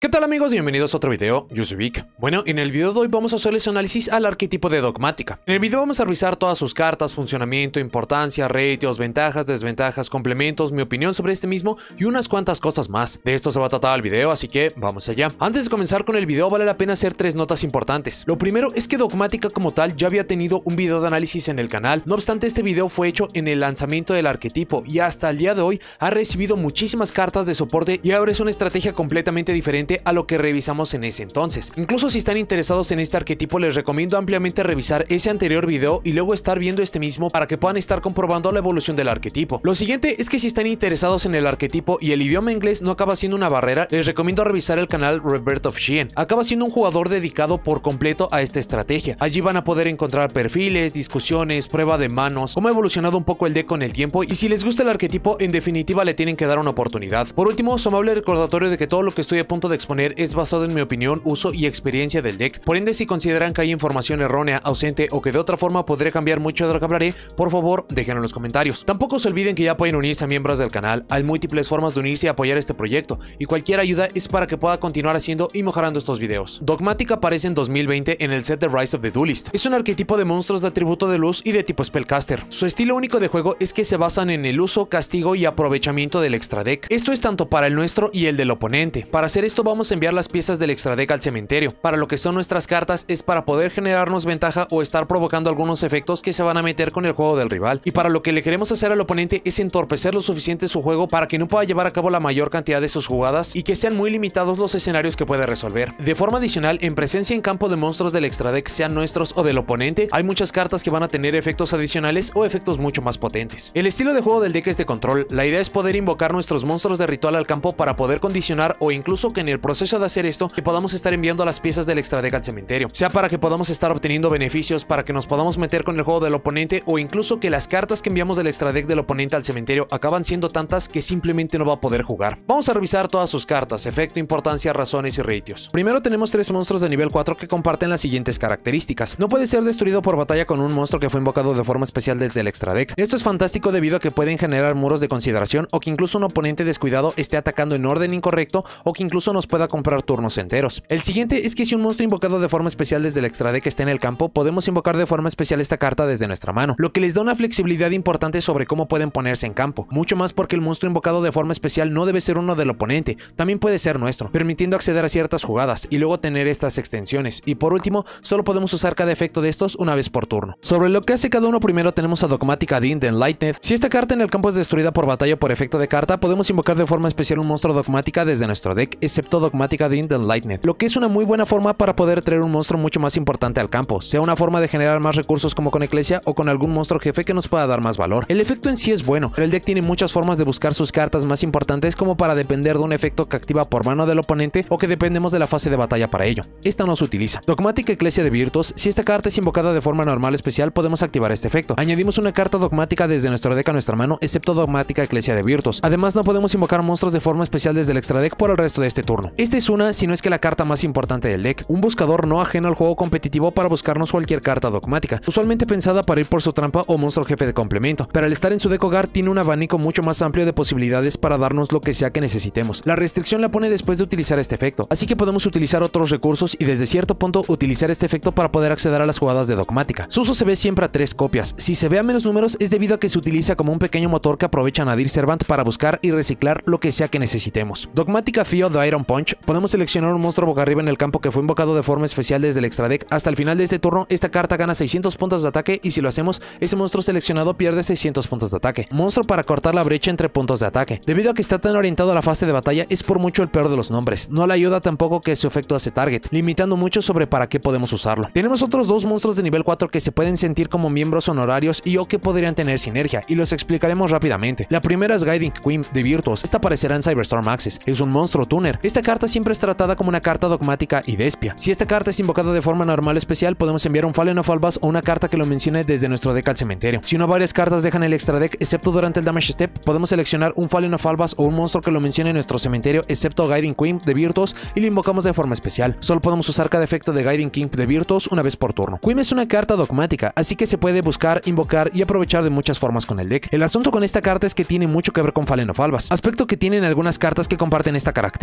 ¿Qué tal amigos? Bienvenidos a otro video, yo soy Vic. Bueno, en el video de hoy vamos a hacerles análisis al arquetipo de Dogmática. En el video vamos a revisar todas sus cartas, funcionamiento, importancia, ratios, ventajas, desventajas, complementos, mi opinión sobre este mismo y unas cuantas cosas más. De esto se va a tratar el video, así que vamos allá. Antes de comenzar con el video vale la pena hacer tres notas importantes. Lo primero es que Dogmática como tal ya había tenido un video de análisis en el canal, no obstante este video fue hecho en el lanzamiento del arquetipo y hasta el día de hoy ha recibido muchísimas cartas de soporte y ahora es una estrategia completamente diferente a lo que revisamos en ese entonces. Incluso si están interesados en este arquetipo les recomiendo ampliamente revisar ese anterior video y luego estar viendo este mismo para que puedan estar comprobando la evolución del arquetipo. Lo siguiente es que si están interesados en el arquetipo y el idioma inglés no acaba siendo una barrera, les recomiendo revisar el canal Rebirth of Xian. Acaba siendo un jugador dedicado por completo a esta estrategia. Allí van a poder encontrar perfiles, discusiones, prueba de manos, cómo ha evolucionado un poco el deck con el tiempo y si les gusta el arquetipo en definitiva le tienen que dar una oportunidad. Por último, su amable recordatorio de que todo lo que estoy a punto de exponer es basado en mi opinión, uso y experiencia del deck. Por ende, si consideran que hay información errónea, ausente o que de otra forma podría cambiar mucho de lo que hablaré, por favor déjenlo en los comentarios. Tampoco se olviden que ya pueden unirse a miembros del canal. Hay múltiples formas de unirse y apoyar este proyecto y cualquier ayuda es para que pueda continuar haciendo y mejorando estos videos. Dogmática aparece en 2020 en el set de Rise of the Duelist. Es un arquetipo de monstruos de atributo de luz y de tipo Spellcaster. Su estilo único de juego es que se basan en el uso, castigo y aprovechamiento del extra deck. Esto es tanto para el nuestro y el del oponente. Para hacer esto vamos a enviar las piezas del extra deck al cementerio. Para lo que son nuestras cartas es para poder generarnos ventaja o estar provocando algunos efectos que se van a meter con el juego del rival. Y para lo que le queremos hacer al oponente es entorpecer lo suficiente su juego para que no pueda llevar a cabo la mayor cantidad de sus jugadas y que sean muy limitados los escenarios que puede resolver. De forma adicional, en presencia en campo de monstruos del extra deck, sean nuestros o del oponente, hay muchas cartas que van a tener efectos adicionales o efectos mucho más potentes. El estilo de juego del deck es de control. La idea es poder invocar nuestros monstruos de ritual al campo para poder condicionar o incluso que en el proceso de hacer esto que podamos estar enviando las piezas del extra deck al cementerio, sea para que podamos estar obteniendo beneficios, para que nos podamos meter con el juego del oponente o incluso que las cartas que enviamos del extra deck del oponente al cementerio acaban siendo tantas que simplemente no va a poder jugar. Vamos a revisar todas sus cartas, efecto, importancia, razones y ratios. Primero tenemos tres monstruos de nivel 4 que comparten las siguientes características. No puede ser destruido por batalla con un monstruo que fue invocado de forma especial desde el extra deck. Esto es fantástico debido a que pueden generar muros de consideración o que incluso un oponente descuidado esté atacando en orden incorrecto o que incluso nos pueda comprar turnos enteros. El siguiente es que si un monstruo invocado de forma especial desde el extra deck está en el campo, podemos invocar de forma especial esta carta desde nuestra mano, lo que les da una flexibilidad importante sobre cómo pueden ponerse en campo, mucho más porque el monstruo invocado de forma especial no debe ser uno del oponente, también puede ser nuestro, permitiendo acceder a ciertas jugadas y luego tener estas extensiones, y por último, solo podemos usar cada efecto de estos una vez por turno. Sobre lo que hace cada uno, primero tenemos a Dogmática Din de Enlightened. Si esta carta en el campo es destruida por batalla por efecto de carta, podemos invocar de forma especial un monstruo Dogmática desde nuestro deck, excepto Dogmática Din de Enlightened, lo que es una muy buena forma para poder traer un monstruo mucho más importante al campo, sea una forma de generar más recursos como con Eclesia o con algún monstruo jefe que nos pueda dar más valor. El efecto en sí es bueno, pero el deck tiene muchas formas de buscar sus cartas más importantes como para depender de un efecto que activa por mano del oponente o que dependemos de la fase de batalla para ello. Esta no se utiliza. Dogmática Eclesia de Virtus, si esta carta es invocada de forma normal especial podemos activar este efecto. Añadimos una carta dogmática desde nuestro deck a nuestra mano, excepto Dogmática Eclesia de Virtus. Además no podemos invocar monstruos de forma especial desde el extra deck por el resto de este turno. Esta es una, si no es que la carta más importante del deck, un buscador no ajeno al juego competitivo para buscarnos cualquier carta dogmática, usualmente pensada para ir por su trampa o monstruo jefe de complemento, pero al estar en su deck hogar tiene un abanico mucho más amplio de posibilidades para darnos lo que sea que necesitemos. La restricción la pone después de utilizar este efecto, así que podemos utilizar otros recursos y desde cierto punto utilizar este efecto para poder acceder a las jugadas de Dogmática. Su uso se ve siempre a 3 copias, si se ve a menos números es debido a que se utiliza como un pequeño motor que aprovecha Nadir Servant para buscar y reciclar lo que sea que necesitemos. Dogmática Theo de Iron Punch, podemos seleccionar un monstruo boca arriba en el campo que fue invocado de forma especial desde el extra deck. Hasta el final de este turno esta carta gana 600 puntos de ataque y si lo hacemos ese monstruo seleccionado pierde 600 puntos de ataque. Monstruo para cortar la brecha entre puntos de ataque. Debido a que está tan orientado a la fase de batalla es por mucho el peor de los nombres. No le ayuda tampoco que su efecto hace target, limitando mucho sobre para qué podemos usarlo. Tenemos otros dos monstruos de nivel 4 que se pueden sentir como miembros honorarios y o que podrían tener sinergia y los explicaremos rápidamente. La primera es Guiding Queen de Virtus. Esta aparecerá en Cyberstorm Access. Es un monstruo tuner. Esta carta siempre es tratada como una carta dogmática y despia. Si esta carta es invocada de forma normal especial, podemos enviar un Fallen of Albas o una carta que lo mencione desde nuestro deck al cementerio. Si una o varias cartas dejan el extra deck, excepto durante el damage step, podemos seleccionar un Fallen of Albas o un monstruo que lo mencione en nuestro cementerio, excepto Guiding Queen de Virtus, y lo invocamos de forma especial. Solo podemos usar cada efecto de Guiding King de Virtus una vez por turno. Queen es una carta dogmática, así que se puede buscar, invocar y aprovechar de muchas formas con el deck. El asunto con esta carta es que tiene mucho que ver con Fallen of Albas, aspecto que tienen algunas cartas que comparten esta característica, pero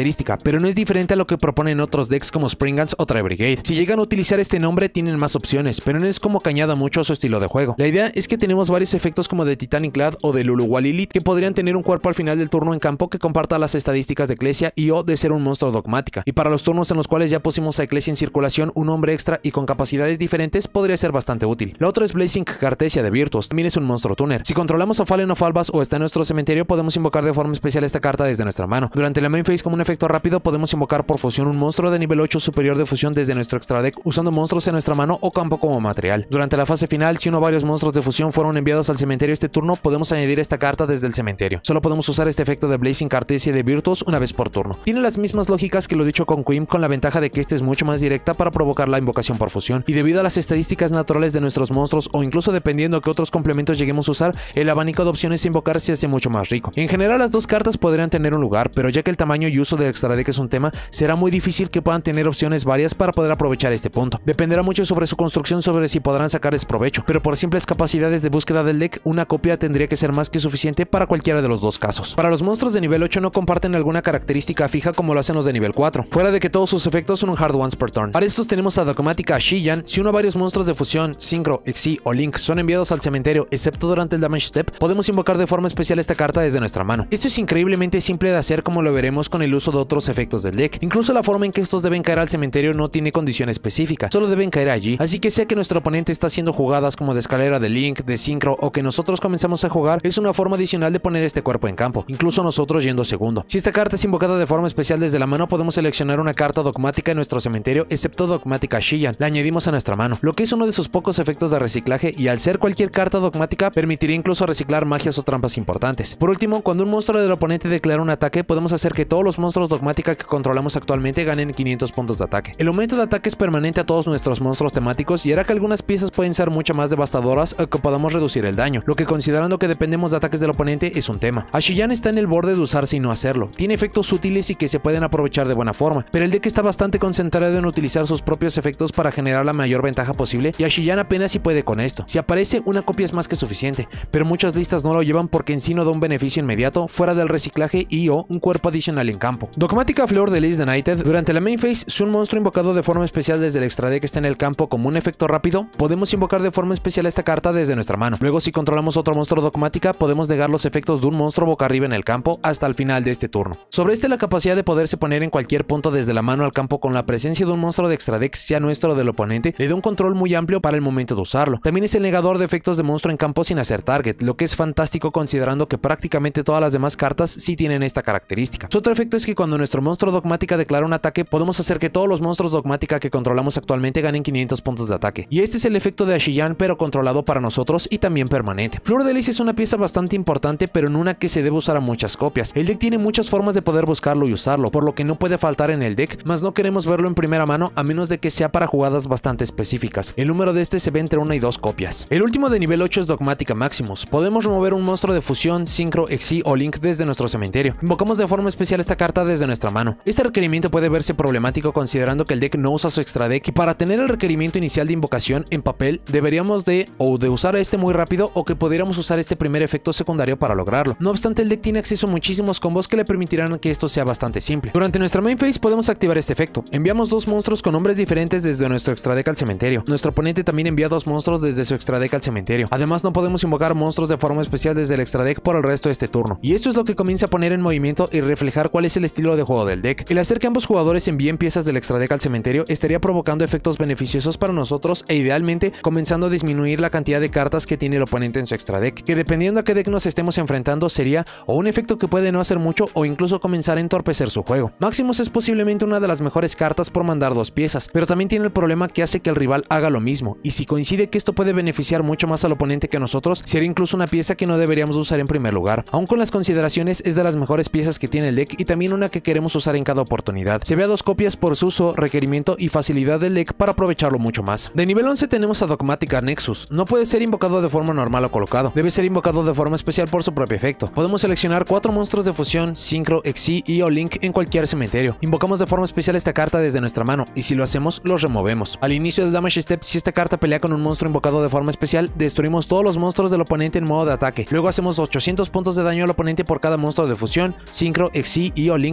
pero no es diferente a lo que proponen otros decks como Springans o Tri-Brigade. Si llegan a utilizar este nombre tienen más opciones, pero no es como que añada mucho a su estilo de juego. La idea es que tenemos varios efectos como de Titanic Clad o de Luluwa Lilith que podrían tener un cuerpo al final del turno en campo que comparta las estadísticas de Ecclesia y o de ser un monstruo dogmática, y para los turnos en los cuales ya pusimos a Ecclesia en circulación, un nombre extra y con capacidades diferentes podría ser bastante útil. La otra es Blazing Cartesia de Virtus, también es un monstruo tuner. Si controlamos a Fallen of Albas o está en nuestro cementerio, podemos invocar de forma especial esta carta desde nuestra mano. Durante la main phase, como un efecto rápido, podemos invocar por fusión un monstruo de nivel 8 superior de fusión desde nuestro extra deck usando monstruos en nuestra mano o campo como material. Durante la fase final, si uno o varios monstruos de fusión fueron enviados al cementerio este turno, podemos añadir esta carta desde el cementerio. Solo podemos usar este efecto de Blazing Cartesia de Virtus una vez por turno. Tiene las mismas lógicas que lo dicho con Queen, con la ventaja de que este es mucho más directa para provocar la invocación por fusión, y debido a las estadísticas naturales de nuestros monstruos o incluso dependiendo que otros complementos lleguemos a usar, el abanico de opciones a invocar se hace mucho más rico. En general las dos cartas podrían tener un lugar, pero ya que el tamaño y uso del extra deck es un tema, será muy difícil que puedan tener opciones varias para poder aprovechar este punto. Dependerá mucho sobre su construcción, sobre si podrán sacarles provecho, pero por simples capacidades de búsqueda del deck, una copia tendría que ser más que suficiente para cualquiera de los dos casos. Para los monstruos de nivel 8 no comparten alguna característica fija como lo hacen los de nivel 4, fuera de que todos sus efectos son un hard ones per turn. Para estos tenemos a Dogmática Shiyan. Si uno o varios monstruos de fusión, Synchro, Xyz o Link son enviados al cementerio, excepto durante el damage step, podemos invocar de forma especial esta carta desde nuestra mano. Esto es increíblemente simple de hacer, como lo veremos con el uso de otros efectos del deck. Incluso la forma en que estos deben caer al cementerio no tiene condición específica, solo deben caer allí, así que sea que nuestro oponente está haciendo jugadas como de escalera de Link, de Synchro o que nosotros comenzamos a jugar, es una forma adicional de poner este cuerpo en campo, incluso nosotros yendo segundo. Si esta carta es invocada de forma especial desde la mano, podemos seleccionar una carta dogmática en nuestro cementerio, excepto Dogmática Shiyan, la añadimos a nuestra mano, lo que es uno de sus pocos efectos de reciclaje, y al ser cualquier carta dogmática permitiría incluso reciclar magias o trampas importantes. Por último, cuando un monstruo del oponente declara un ataque, podemos hacer que todos los monstruos dogmática que controlamos actualmente ganen 500 puntos de ataque. El aumento de ataque es permanente a todos nuestros monstruos temáticos y hará que algunas piezas pueden ser mucho más devastadoras o que podamos reducir el daño, lo que, considerando que dependemos de ataques del oponente, es un tema. Ashiyan está en el borde de usarse y no hacerlo. Tiene efectos útiles y que se pueden aprovechar de buena forma, pero el deck está bastante concentrado en utilizar sus propios efectos para generar la mayor ventaja posible, y Ashiyan apenas si puede con esto. Si aparece, una copia es más que suficiente, pero muchas listas no lo llevan porque en sí no da un beneficio inmediato fuera del reciclaje y o un cuerpo adicional en campo. Dogmática Flor de Lis United. Durante la main phase, si un monstruo invocado de forma especial desde el extra deck está en el campo como un efecto rápido, podemos invocar de forma especial esta carta desde nuestra mano. Luego, si controlamos otro monstruo dogmática, podemos negar los efectos de un monstruo boca arriba en el campo hasta el final de este turno. Sobre la capacidad de poderse poner en cualquier punto desde la mano al campo con la presencia de un monstruo de extra deck, sea nuestro o del oponente, le da un control muy amplio para el momento de usarlo. También es el negador de efectos de monstruo en campo sin hacer target, lo que es fantástico considerando que prácticamente todas las demás cartas sí tienen esta característica. Su otro efecto es que cuando nuestro monstruo dogmática declara un ataque, podemos hacer que todos los monstruos dogmática que controlamos actualmente ganen 500 puntos de ataque. Y este es el efecto de Ashiyan, pero controlado para nosotros y también permanente. Flor de Lis es una pieza bastante importante, pero en una que se debe usar a muchas copias. El deck tiene muchas formas de poder buscarlo y usarlo, por lo que no puede faltar en el deck, mas no queremos verlo en primera mano a menos de que sea para jugadas bastante específicas. El número de este se ve entre 1 y 2 copias. El último de nivel 8 es Dogmática Maximus. Podemos remover un monstruo de fusión, Synchro, Xyz o Link desde nuestro cementerio. Invocamos de forma especial esta carta desde nuestra mano. Este requerimiento puede verse problemático considerando que el deck no usa su extra deck, y para tener el requerimiento inicial de invocación en papel deberíamos de usar este muy rápido o que pudiéramos usar este primer efecto secundario para lograrlo. No obstante, el deck tiene acceso a muchísimos combos que le permitirán que esto sea bastante simple. Durante nuestra main phase podemos activar este efecto. Enviamos dos monstruos con nombres diferentes desde nuestro extra deck al cementerio. Nuestro oponente también envía dos monstruos desde su extra deck al cementerio. Además, no podemos invocar monstruos de forma especial desde el extra deck por el resto de este turno. Y esto es lo que comienza a poner en movimiento y reflejar cuál es el estilo de juego del deck. El hacer que ambos jugadores envíen piezas del extra deck al cementerio estaría provocando efectos beneficiosos para nosotros e idealmente comenzando a disminuir la cantidad de cartas que tiene el oponente en su extra deck, que dependiendo a qué deck nos estemos enfrentando sería o un efecto que puede no hacer mucho o incluso comenzar a entorpecer su juego. Maximus es posiblemente una de las mejores cartas por mandar dos piezas, pero también tiene el problema que hace que el rival haga lo mismo, y si coincide que esto puede beneficiar mucho más al oponente que a nosotros, sería incluso una pieza que no deberíamos usar en primer lugar. Aún con las consideraciones, es de las mejores piezas que tiene el deck y también una que queremos usar en cada oportunidad. Se ve a dos copias por su uso, requerimiento y facilidad del deck para aprovecharlo mucho más. De nivel 11 tenemos a Dogmática Nexus. No puede ser invocado de forma normal o colocado, debe ser invocado de forma especial por su propio efecto. Podemos seleccionar 4 monstruos de fusión, Synchro, Xyz y o Link en cualquier cementerio. Invocamos de forma especial esta carta desde nuestra mano y si lo hacemos, los removemos. Al inicio del damage step, si esta carta pelea con un monstruo invocado de forma especial, destruimos todos los monstruos del oponente en modo de ataque. Luego hacemos 800 puntos de daño al oponente por cada monstruo de fusión, Synchro, Xyz y o Link destruido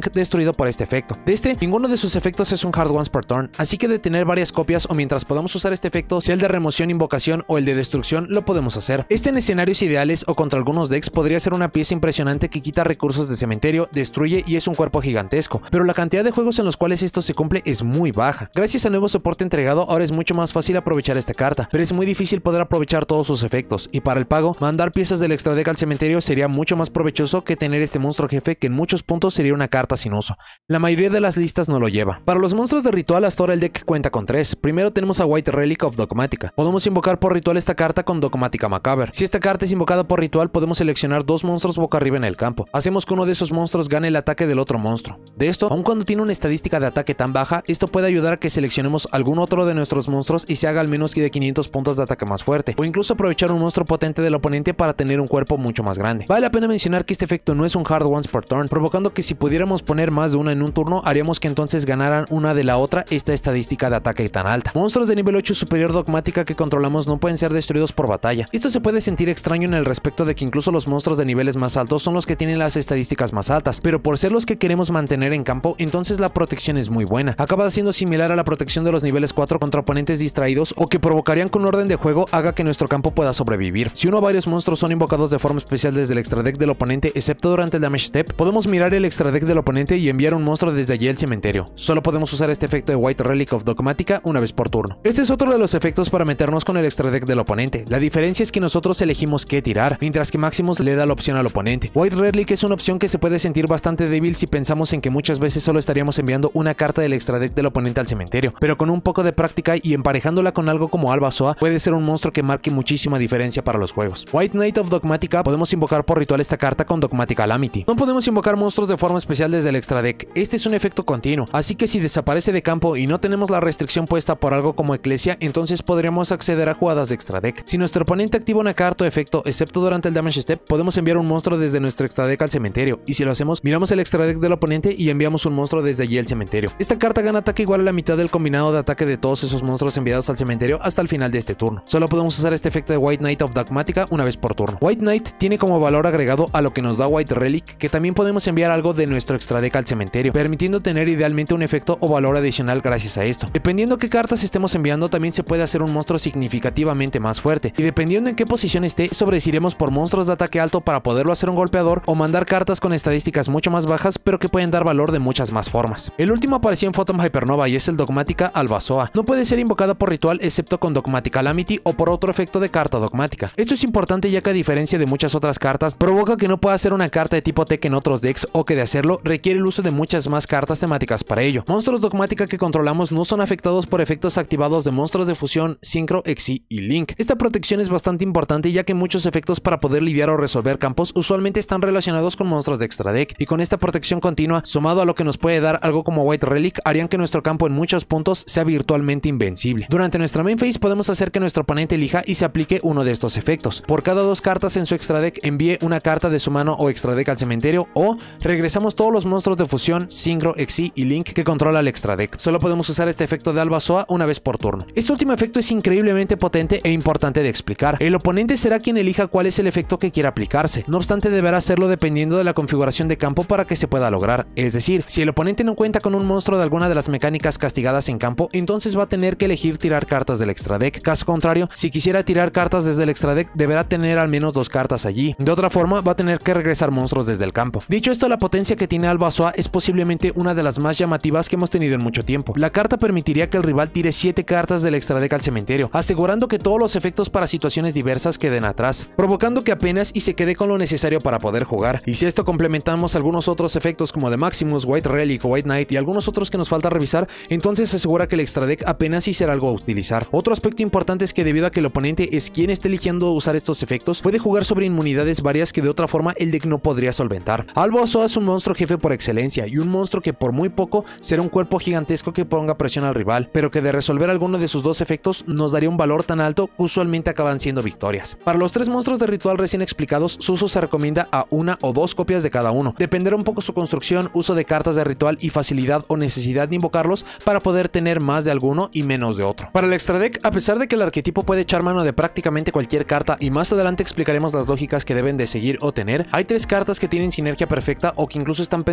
obtenido por este efecto. De este, ninguno de sus efectos es un hard once per turn, así que de tener varias copias o mientras podamos usar este efecto, sea el de remoción, invocación o el de destrucción, lo podemos hacer. Este en escenarios ideales o contra algunos decks podría ser una pieza impresionante que quita recursos de cementerio, destruye y es un cuerpo gigantesco, pero la cantidad de juegos en los cuales esto se cumple es muy baja. Gracias al nuevo soporte entregado, ahora es mucho más fácil aprovechar esta carta, pero es muy difícil poder aprovechar todos sus efectos, y para el pago, mandar piezas del extra deck al cementerio sería mucho más provechoso que tener este monstruo jefe que en muchos puntos sería una carta sin uso. La mayoría de las listas no lo lleva. Para los monstruos de ritual hasta ahora el deck cuenta con 3. Primero tenemos a White Relic of Dogmatica. Podemos invocar por ritual esta carta con Dogmatica Macabre. Si esta carta es invocada por ritual, podemos seleccionar 2 monstruos boca arriba en el campo. Hacemos que uno de esos monstruos gane el ataque del otro monstruo. De esto, aun cuando tiene una estadística de ataque tan baja, esto puede ayudar a que seleccionemos algún otro de nuestros monstruos y se haga al menos de 500 puntos de ataque más fuerte, o incluso aprovechar un monstruo potente del oponente para tener un cuerpo mucho más grande. Vale la pena mencionar que este efecto no es un hard once per turn, provocando que si pudiéramos poner más de una en un turno, haríamos que entonces ganaran una de la otra esta estadística de ataque tan alta. Monstruos de nivel 8 superior dogmática que controlamos no pueden ser destruidos por batalla. Esto se puede sentir extraño en el respecto de que incluso los monstruos de niveles más altos son los que tienen las estadísticas más altas, pero por ser los que queremos mantener en campo, entonces la protección es muy buena. Acaba siendo similar a la protección de los niveles 4 contra oponentes distraídos o que provocarían que un orden de juego haga que nuestro campo pueda sobrevivir. Si uno o varios monstruos son invocados de forma especial desde el extra deck del oponente, excepto durante el damage step, podemos mirar el extra deck del oponente y enviar un monstruo desde allí al cementerio. Solo podemos usar este efecto de White Relic of Dogmatica una vez por turno. Este es otro de los efectos para meternos con el extra deck del oponente. La diferencia es que nosotros elegimos qué tirar, mientras que Maximus le da la opción al oponente. White Relic es una opción que se puede sentir bastante débil si pensamos en que muchas veces solo estaríamos enviando una carta del extra deck del oponente al cementerio, pero con un poco de práctica y emparejándola con algo como Albazoa, puede ser un monstruo que marque muchísima diferencia para los juegos. White Knight of Dogmatica, podemos invocar por ritual esta carta con Dogmatic Calamity. No podemos invocar monstruos de forma especial desde el extra deck. Este es un efecto continuo, así que si desaparece de campo y no tenemos la restricción puesta por algo como Eclesia, entonces podríamos acceder a jugadas de extra deck. Si nuestro oponente activa una carta o efecto, excepto durante el damage step, podemos enviar un monstruo desde nuestro extra deck al cementerio, y si lo hacemos, miramos el extra deck del oponente y enviamos un monstruo desde allí al cementerio. Esta carta gana ataque igual a la mitad del combinado de ataque de todos esos monstruos enviados al cementerio hasta el final de este turno. Solo podemos usar este efecto de White Knight of Dogmatica una vez por turno. White Knight tiene como valor agregado a lo que nos da White Relic que también podemos enviar algo de nuestro extra deck al cementerio, permitiendo tener idealmente un efecto o valor adicional gracias a esto. Dependiendo qué cartas estemos enviando, también se puede hacer un monstruo significativamente más fuerte, y dependiendo en qué posición esté, sobreiremos por monstruos de ataque alto para poderlo hacer un golpeador o mandar cartas con estadísticas mucho más bajas pero que pueden dar valor de muchas más formas. El último apareció en Phantom Hypernova y es el Dogmática Albazoa. No puede ser invocada por ritual excepto con Dogmatic Calamity o por otro efecto de carta dogmática. Esto es importante ya que a diferencia de muchas otras cartas, provoca que no pueda ser una carta de tipo Tech en otros decks o que de hacerlo requiere el uso de muchas más cartas temáticas para ello. Monstruos dogmática que controlamos no son afectados por efectos activados de monstruos de fusión, Synchro, Exi y Link. Esta protección es bastante importante ya que muchos efectos para poder lidiar o resolver campos usualmente están relacionados con monstruos de extra deck, y con esta protección continua, sumado a lo que nos puede dar algo como White Relic, harían que nuestro campo en muchos puntos sea virtualmente invencible. Durante nuestra main phase podemos hacer que nuestro oponente elija y se aplique uno de estos efectos. Por cada 2 cartas en su extra deck, envíe una carta de su mano o extra deck al cementerio, o regresamos todos los monstruos de fusión, Synchro, Exi y Link que controla el extra deck. Solo podemos usar este efecto de Albazoa una vez por turno. Este último efecto es increíblemente potente e importante de explicar. El oponente será quien elija cuál es el efecto que quiera aplicarse. No obstante, deberá hacerlo dependiendo de la configuración de campo para que se pueda lograr. Es decir, si el oponente no cuenta con un monstruo de alguna de las mecánicas castigadas en campo, entonces va a tener que elegir tirar cartas del extra deck. Caso contrario, si quisiera tirar cartas desde el extra deck, deberá tener al menos 2 cartas allí. De otra forma, va a tener que regresar monstruos desde el campo. Dicho esto, la potencia que tiene Albazoa es posiblemente una de las más llamativas que hemos tenido en mucho tiempo. La carta permitiría que el rival tire 7 cartas del extra deck al cementerio, asegurando que todos los efectos para situaciones diversas queden atrás, provocando que apenas y se quede con lo necesario para poder jugar. Y si esto complementamos algunos otros efectos como de Maximus, White Relic o White Knight y algunos otros que nos falta revisar, entonces asegura que el extra deck apenas sí será algo a utilizar. Otro aspecto importante es que debido a que el oponente es quien esté eligiendo usar estos efectos, puede jugar sobre inmunidades varias que de otra forma el deck no podría solventar. Albazoa es un monstruo jefe por excelencia y un monstruo que por muy poco será un cuerpo gigantesco que ponga presión al rival, pero que de resolver alguno de sus 2 efectos nos daría un valor tan alto que usualmente acaban siendo victorias. Para los 3 monstruos de ritual recién explicados, su uso se recomienda a 1 o 2 copias de cada uno. Dependerá un poco su construcción, uso de cartas de ritual y facilidad o necesidad de invocarlos para poder tener más de alguno y menos de otro. Para el extra deck, a pesar de que el arquetipo puede echar mano de prácticamente cualquier carta y más adelante explicaremos las lógicas que deben de seguir o tener, hay 3 cartas que tienen sinergia perfecta o que incluso están pensadas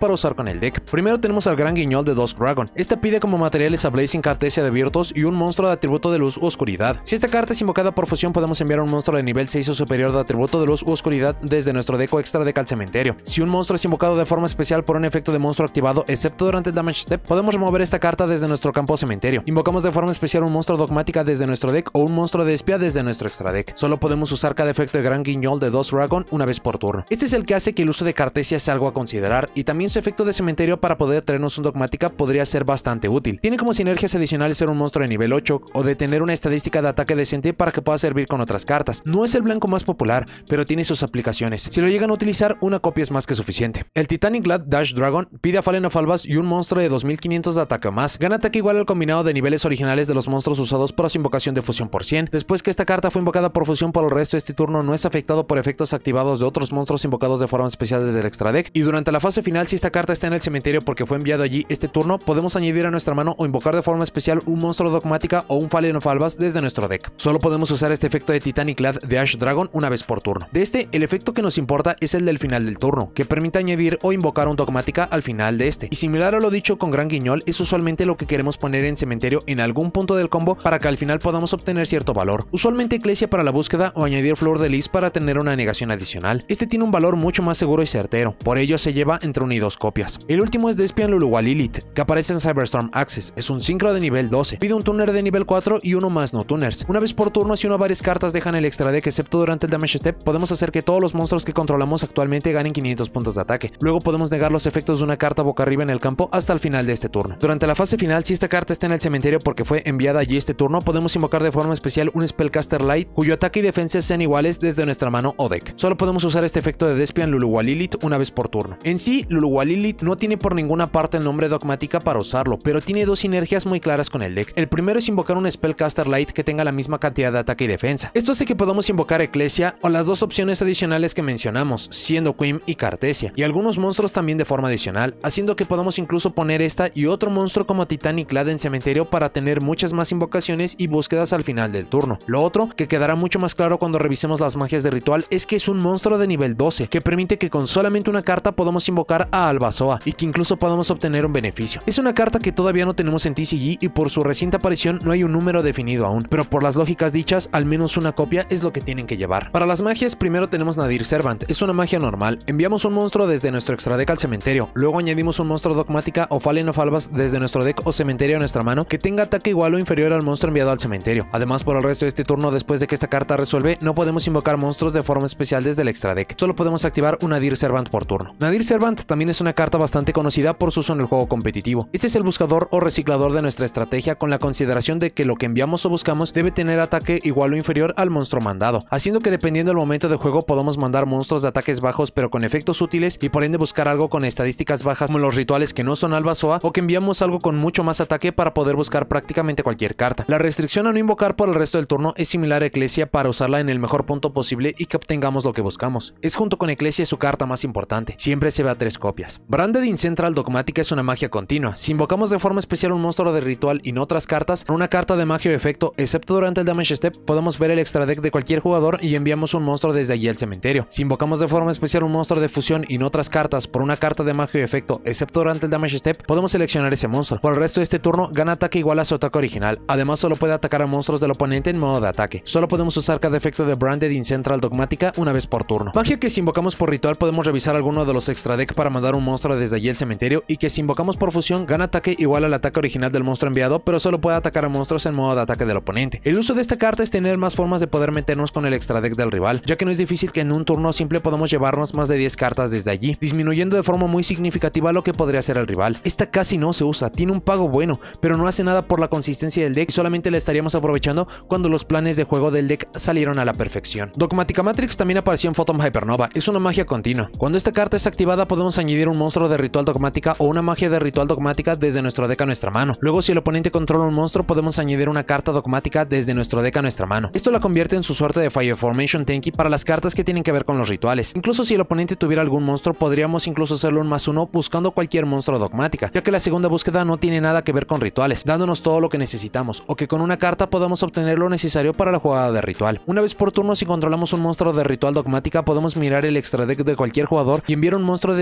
para usar con el deck. Primero tenemos al Gran Guiñol de Dusk Dragon. Esta pide como materiales a Blazing Cartesia de Virtus y un monstruo de atributo de luz u oscuridad. Si esta carta es invocada por fusión, podemos enviar un monstruo de nivel 6 o superior de atributo de luz u oscuridad desde nuestro deck o extra deck al cementerio. Si un monstruo es invocado de forma especial por un efecto de monstruo activado, excepto durante el damage step, podemos remover esta carta desde nuestro campo o cementerio. Invocamos de forma especial un monstruo dogmática desde nuestro deck o un monstruo de espía desde nuestro extra deck. Solo podemos usar cada efecto de Gran Guiñol de Dusk Dragon una vez por turno. Este es el que hace que el uso de Cartesia sea algo a considerar, y también su efecto de cementerio para poder traernos un dogmática podría ser bastante útil. Tiene como sinergias adicionales ser un monstruo de nivel 8 o de tener una estadística de ataque decente para que pueda servir con otras cartas. No es el blanco más popular, pero tiene sus aplicaciones. Si lo llegan a utilizar, una copia es más que suficiente. El Titanic Glad Dash Dragon pide a Fallen of Albas y un monstruo de 2500 de ataque o más. Gana ataque igual al combinado de niveles originales de los monstruos usados para su invocación de fusión por 100. Después que esta carta fue invocada por fusión por el resto de este turno, no es afectado por efectos activados de otros monstruos invocados de forma especial desde el extra deck. Y durante la fase final, si esta carta está en el cementerio porque fue enviado allí este turno, podemos añadir a nuestra mano o invocar de forma especial un monstruo dogmática o un Fallen of Albas desde nuestro deck. Solo podemos usar este efecto de Titanic Glad de Ash Dragon una vez por turno. De este, el efecto que nos importa es el del final del turno, que permite añadir o invocar un dogmática al final de este. Y similar a lo dicho con Gran Guiñol, es usualmente lo que queremos poner en cementerio en algún punto del combo para que al final podamos obtener cierto valor. Usualmente Eclesia para la búsqueda o añadir Flor de Lis para tener una negación adicional. Este tiene un valor mucho más seguro y certero, por ello se lleva entre 1 y 2 copias. El último es Despian Luluwa Lilith, que aparece en Cyberstorm Access. Es un sincro de nivel 12, pide un tuner de nivel 4 y uno más no tuners. Una vez por turno, si una o varias cartas dejan el extra deck excepto durante el damage step, podemos hacer que todos los monstruos que controlamos actualmente ganen 500 puntos de ataque. Luego podemos negar los efectos de una carta boca arriba en el campo hasta el final de este turno. Durante la fase final, si esta carta está en el cementerio porque fue enviada allí este turno, podemos invocar de forma especial un Spellcaster Light cuyo ataque y defensa sean iguales desde nuestra mano o deck. Solo podemos usar este efecto de Despian Luluwa Lilith una vez por turno. En sí, Luluwa Lilith no tiene por ninguna parte el nombre dogmática para usarlo, pero tiene dos sinergias muy claras con el deck. El primero es invocar un Spellcaster Light que tenga la misma cantidad de ataque y defensa. Esto hace que podamos invocar Eclesia o las dos opciones adicionales que mencionamos, siendo Queen y Cartesia, y algunos monstruos también de forma adicional, haciendo que podamos incluso poner esta y otro monstruo como Titanic Glad en cementerio para tener muchas más invocaciones y búsquedas al final del turno. Lo otro, que quedará mucho más claro cuando revisemos las magias de ritual, es que es un monstruo de nivel 12, que permite que con solamente una carta podamos invocar a Albazoa y que incluso podamos obtener un beneficio. Es una carta que todavía no tenemos en TCG y por su reciente aparición no hay un número definido aún, pero por las lógicas dichas, al menos una copia es lo que tienen que llevar. Para las magias, primero tenemos Nadir Servant. Es una magia normal. Enviamos un monstruo desde nuestro extra deck al cementerio, luego añadimos un monstruo dogmática o Fallen of Albas desde nuestro deck o cementerio a nuestra mano que tenga ataque igual o inferior al monstruo enviado al cementerio. Además, por el resto de este turno, después de que esta carta resuelve, no podemos invocar monstruos de forma especial desde el extra deck. Solo podemos activar un Nadir Servant por turno. Nadir Servant también es una carta bastante conocida por su uso en el juego competitivo. Este es el buscador o reciclador de nuestra estrategia con la consideración de que lo que enviamos o buscamos debe tener ataque igual o inferior al monstruo mandado, haciendo que dependiendo del momento de juego podamos mandar monstruos de ataques bajos pero con efectos útiles y por ende buscar algo con estadísticas bajas como los rituales que no son Albazoa, o que enviamos algo con mucho más ataque para poder buscar prácticamente cualquier carta. La restricción a no invocar por el resto del turno es similar a Eclesia para usarla en el mejor punto posible y que obtengamos lo que buscamos. Es junto con Eclesia su carta más importante. Siempre se ve a 3 copias. Branded Incentral Dogmática es una magia continua. Si invocamos de forma especial un monstruo de ritual y no otras cartas, una carta de magia o efecto, excepto durante el damage step, podemos ver el extra deck de cualquier jugador y enviamos un monstruo desde allí al cementerio. Si invocamos de forma especial un monstruo de fusión y no otras cartas por una carta de magia o efecto, excepto durante el damage step, podemos seleccionar ese monstruo. Por el resto de este turno, gana ataque igual a su ataque original. Además, solo puede atacar a monstruos del oponente en modo de ataque. Solo podemos usar cada efecto de Branded Incentral Dogmática una vez por turno. Magia que si invocamos por ritual podemos revisar alguno de los extra deck para mandar un monstruo desde allí al cementerio, y que si invocamos por fusión gana ataque igual al ataque original del monstruo enviado, pero solo puede atacar a monstruos en modo de ataque del oponente. El uso de esta carta es tener más formas de poder meternos con el extra deck del rival, ya que no es difícil que en un turno simple podamos llevarnos más de 10 cartas desde allí, disminuyendo de forma muy significativa lo que podría hacer el rival. Esta casi no se usa, tiene un pago bueno, pero no hace nada por la consistencia del deck y solamente la estaríamos aprovechando cuando los planes de juego del deck salieron a la perfección. Dogmática Matrix también apareció en Phantom Hypernova. Es una magia continua. Cuando esta carta es activada podemos añadir un monstruo de ritual dogmática o una magia de ritual dogmática desde nuestro deck a nuestra mano. Luego, si el oponente controla un monstruo, podemos añadir una carta dogmática desde nuestro deck a nuestra mano. Esto la convierte en su suerte de Fire Formation Tanky para las cartas que tienen que ver con los rituales. Incluso si el oponente tuviera algún monstruo, podríamos incluso hacerlo un +1 buscando cualquier monstruo dogmática, ya que la segunda búsqueda no tiene nada que ver con rituales, dándonos todo lo que necesitamos, o que con una carta podamos obtener lo necesario para la jugada de ritual. Una vez por turno, si controlamos un monstruo de ritual dogmática, podemos mirar el extra deck de cualquier jugador y enviar un monstruo desde allí al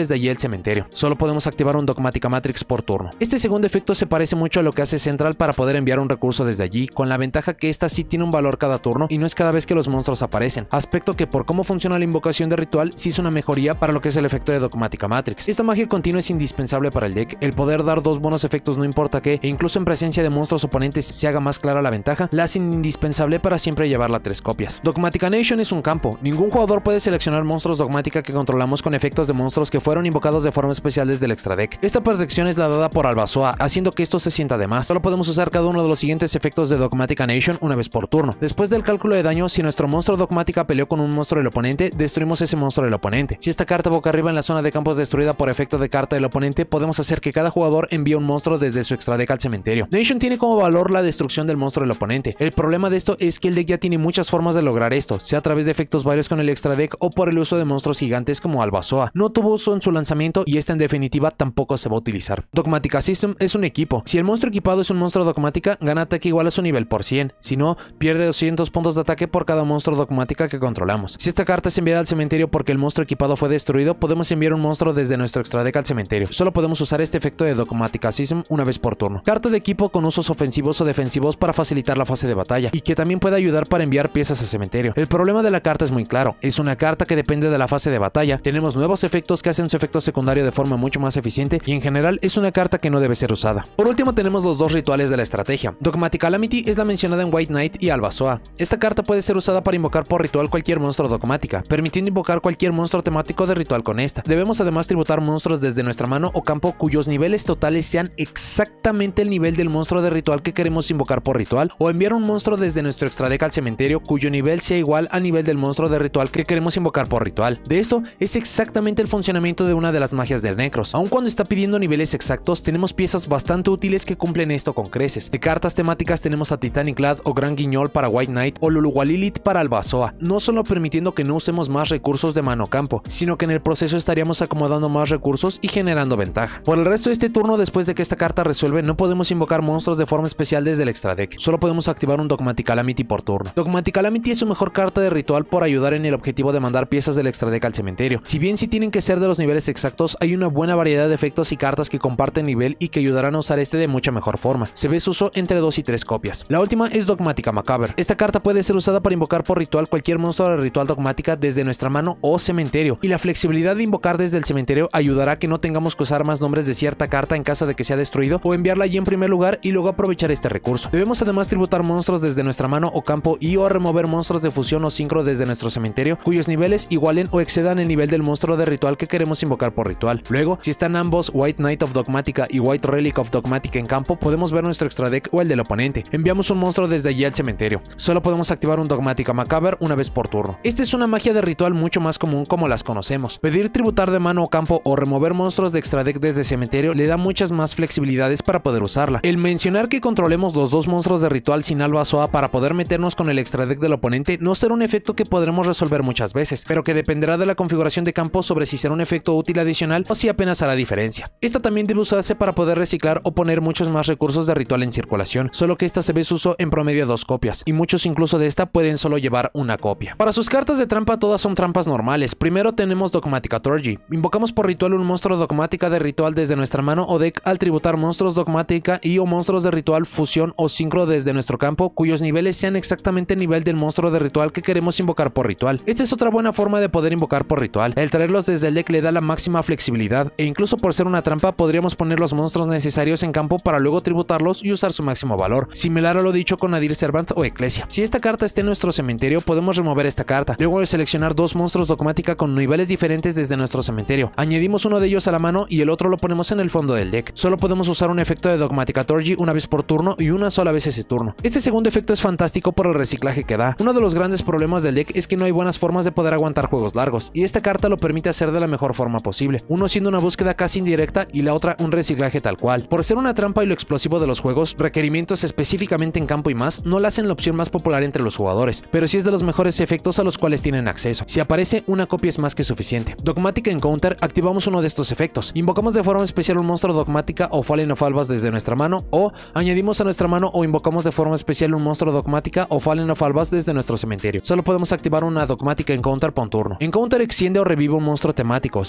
cementerio. Solo podemos activar un Dogmática Matrix por turno. Este segundo efecto se parece mucho a lo que hace Central para poder enviar un recurso desde allí, con la ventaja que esta sí tiene un valor cada turno y no es cada vez que los monstruos aparecen, aspecto que por cómo funciona la invocación de ritual sí es una mejoría para lo que es el efecto de Dogmática Matrix. Esta magia continua es indispensable para el deck, el poder dar dos buenos efectos no importa qué, e incluso en presencia de monstruos oponentes se haga más clara la ventaja, la hacen indispensable para siempre llevarla a 3 copias. Dogmática Nation es un campo, ningún jugador puede seleccionar monstruos Dogmática que controlamos con efectos de monstruos que fueron invocados de forma especial desde el extra deck. Esta protección es la dada por Albazoa, haciendo que esto se sienta de más. Solo podemos usar cada uno de los siguientes efectos de Dogmática Nation una vez por turno. Después del cálculo de daño, si nuestro monstruo Dogmática peleó con un monstruo del oponente, destruimos ese monstruo del oponente. Si esta carta boca arriba en la zona de campo es destruida por efecto de carta del oponente, podemos hacer que cada jugador envíe un monstruo desde su extra deck al cementerio. Nation tiene como valor la destrucción del monstruo del oponente. El problema de esto es que el deck ya tiene muchas formas de lograr esto, sea a través de efectos varios con el extra deck o por el uso de monstruos gigantes como Albazoa. No tuvo uso en su lanzamiento y esta en definitiva tampoco se va a utilizar. Dogmática System es un equipo. Si el monstruo equipado es un monstruo Dogmática, gana ataque igual a su nivel por 100. Si no, pierde 200 puntos de ataque por cada monstruo Dogmática que controlamos. Si esta carta es enviada al cementerio porque el monstruo equipado fue destruido, podemos enviar un monstruo desde nuestro extra deck al cementerio. Solo podemos usar este efecto de Dogmática System una vez por turno. Carta de equipo con usos ofensivos o defensivos para facilitar la fase de batalla y que también puede ayudar para enviar piezas al cementerio. El problema de la carta es muy claro, es una carta que depende de la fase de batalla, tenemos nuevos efectos que hacen su efecto secundario de forma mucho más eficiente y en general es una carta que no debe ser usada. Por último tenemos los dos rituales de la estrategia. Dogmática Calamity es la mencionada en White Knight y Albazoa. Esta carta puede ser usada para invocar por ritual cualquier monstruo Dogmática, permitiendo invocar cualquier monstruo temático de ritual con esta. Debemos además tributar monstruos desde nuestra mano o campo cuyos niveles totales sean exactamente el nivel del monstruo de ritual que queremos invocar por ritual, o enviar un monstruo desde nuestro extra deck al cementerio cuyo nivel sea igual al nivel del monstruo de ritual que queremos invocar por ritual. De esto es exactamente el funcionamiento de una de las magias del Necros. Aun cuando está pidiendo niveles exactos, tenemos piezas bastante útiles que cumplen esto con creces. De cartas temáticas tenemos a Titanic Lad o Gran Guiñol para White Knight o Luluwalilith para Albazoa, no solo permitiendo que no usemos más recursos de mano campo, sino que en el proceso estaríamos acomodando más recursos y generando ventaja. Por el resto de este turno, después de que esta carta resuelve, no podemos invocar monstruos de forma especial desde el extra deck, solo podemos activar un Dogmatic Calamity por turno. Dogmatic Calamity es su mejor carta de ritual por ayudar en el objetivo de mandar piezas del extra deck al cementerio. Si bien sí tienen que ser de los niveles exactos, hay una buena variedad de efectos y cartas que comparten nivel y que ayudarán a usar este de mucha mejor forma. Se ve su uso entre 2 y 3 copias. La última es Dogmática Macabre. Esta carta puede ser usada para invocar por ritual cualquier monstruo de ritual Dogmática desde nuestra mano o cementerio, y la flexibilidad de invocar desde el cementerio ayudará a que no tengamos que usar más nombres de cierta carta en caso de que sea destruido o enviarla allí en primer lugar y luego aprovechar este recurso. Debemos además tributar monstruos desde nuestra mano o campo y o remover monstruos de fusión o sincro desde nuestro cementerio cuyos niveles igualen o excedan el nivel del monstruo de ritual que queremos invocar por ritual. Luego, si están ambos White Knight of Dogmática y White Relic of Dogmática en campo, podemos ver nuestro extra deck o el del oponente. Enviamos un monstruo desde allí al cementerio. Solo podemos activar un Dogmática Macabre una vez por turno. Esta es una magia de ritual mucho más común como las conocemos. Pedir tributar de mano o campo o remover monstruos de extra deck desde cementerio le da muchas más flexibilidades para poder usarla. El mencionar que controlemos los dos monstruos de ritual sin Albazoa para poder meternos con el extra deck del oponente no será un efecto que podremos resolver muchas veces, pero que dependerá de la configuración de campo sobre si será un efecto útil adicional o si apenas hará diferencia. Esta también debe usarse para poder reciclar o poner muchos más recursos de ritual en circulación, solo que esta se ve su uso en promedio 2 copias, y muchos incluso de esta pueden solo llevar una copia. Para sus cartas de trampa todas son trampas normales. Primero tenemos Dogmática Torgy. Invocamos por ritual un monstruo Dogmática de ritual desde nuestra mano o deck al tributar monstruos Dogmática y o monstruos de ritual fusión o sincro desde nuestro campo cuyos niveles sean exactamente el nivel del monstruo de ritual que queremos invocar por ritual. Esta es otra buena forma de poder invocar por ritual. El traerlos desde el deck le da la máxima flexibilidad e incluso por ser una trampa podríamos poner los monstruos necesarios en campo para luego tributarlos y usar su máximo valor, similar a lo dicho con Nadir Servant o Eclesia. Si esta carta está en nuestro cementerio podemos remover esta carta, luego de seleccionar dos monstruos Dogmática con niveles diferentes desde nuestro cementerio, añadimos uno de ellos a la mano y el otro lo ponemos en el fondo del deck. Solo podemos usar un efecto de Dogmática Torgy una vez por turno y una sola vez ese turno. Este segundo efecto es fantástico por el reciclaje que da. Uno de los grandes problemas del deck es que no hay buenas formas de poder aguantar juegos largos, y esta carta lo permite hacer de la mejor forma posible, uno siendo una búsqueda casi indirecta y la otra un reciclaje tal cual. Por ser una trampa y lo explosivo de los juegos, requerimientos específicamente en campo y más, no la hacen la opción más popular entre los jugadores, pero sí es de los mejores efectos a los cuales tienen acceso. Si aparece, una copia es más que suficiente. Dogmática Encounter, activamos uno de estos efectos. Invocamos de forma especial un monstruo Dogmática o Fallen of Albas desde nuestra mano, o añadimos a nuestra mano o invocamos de forma especial un monstruo Dogmática o Fallen of Albas desde nuestro cementerio. Solo podemos activar una Dogmática Encounter por turno. Encounter extiende o revive un monstruo temático, sea Dogmática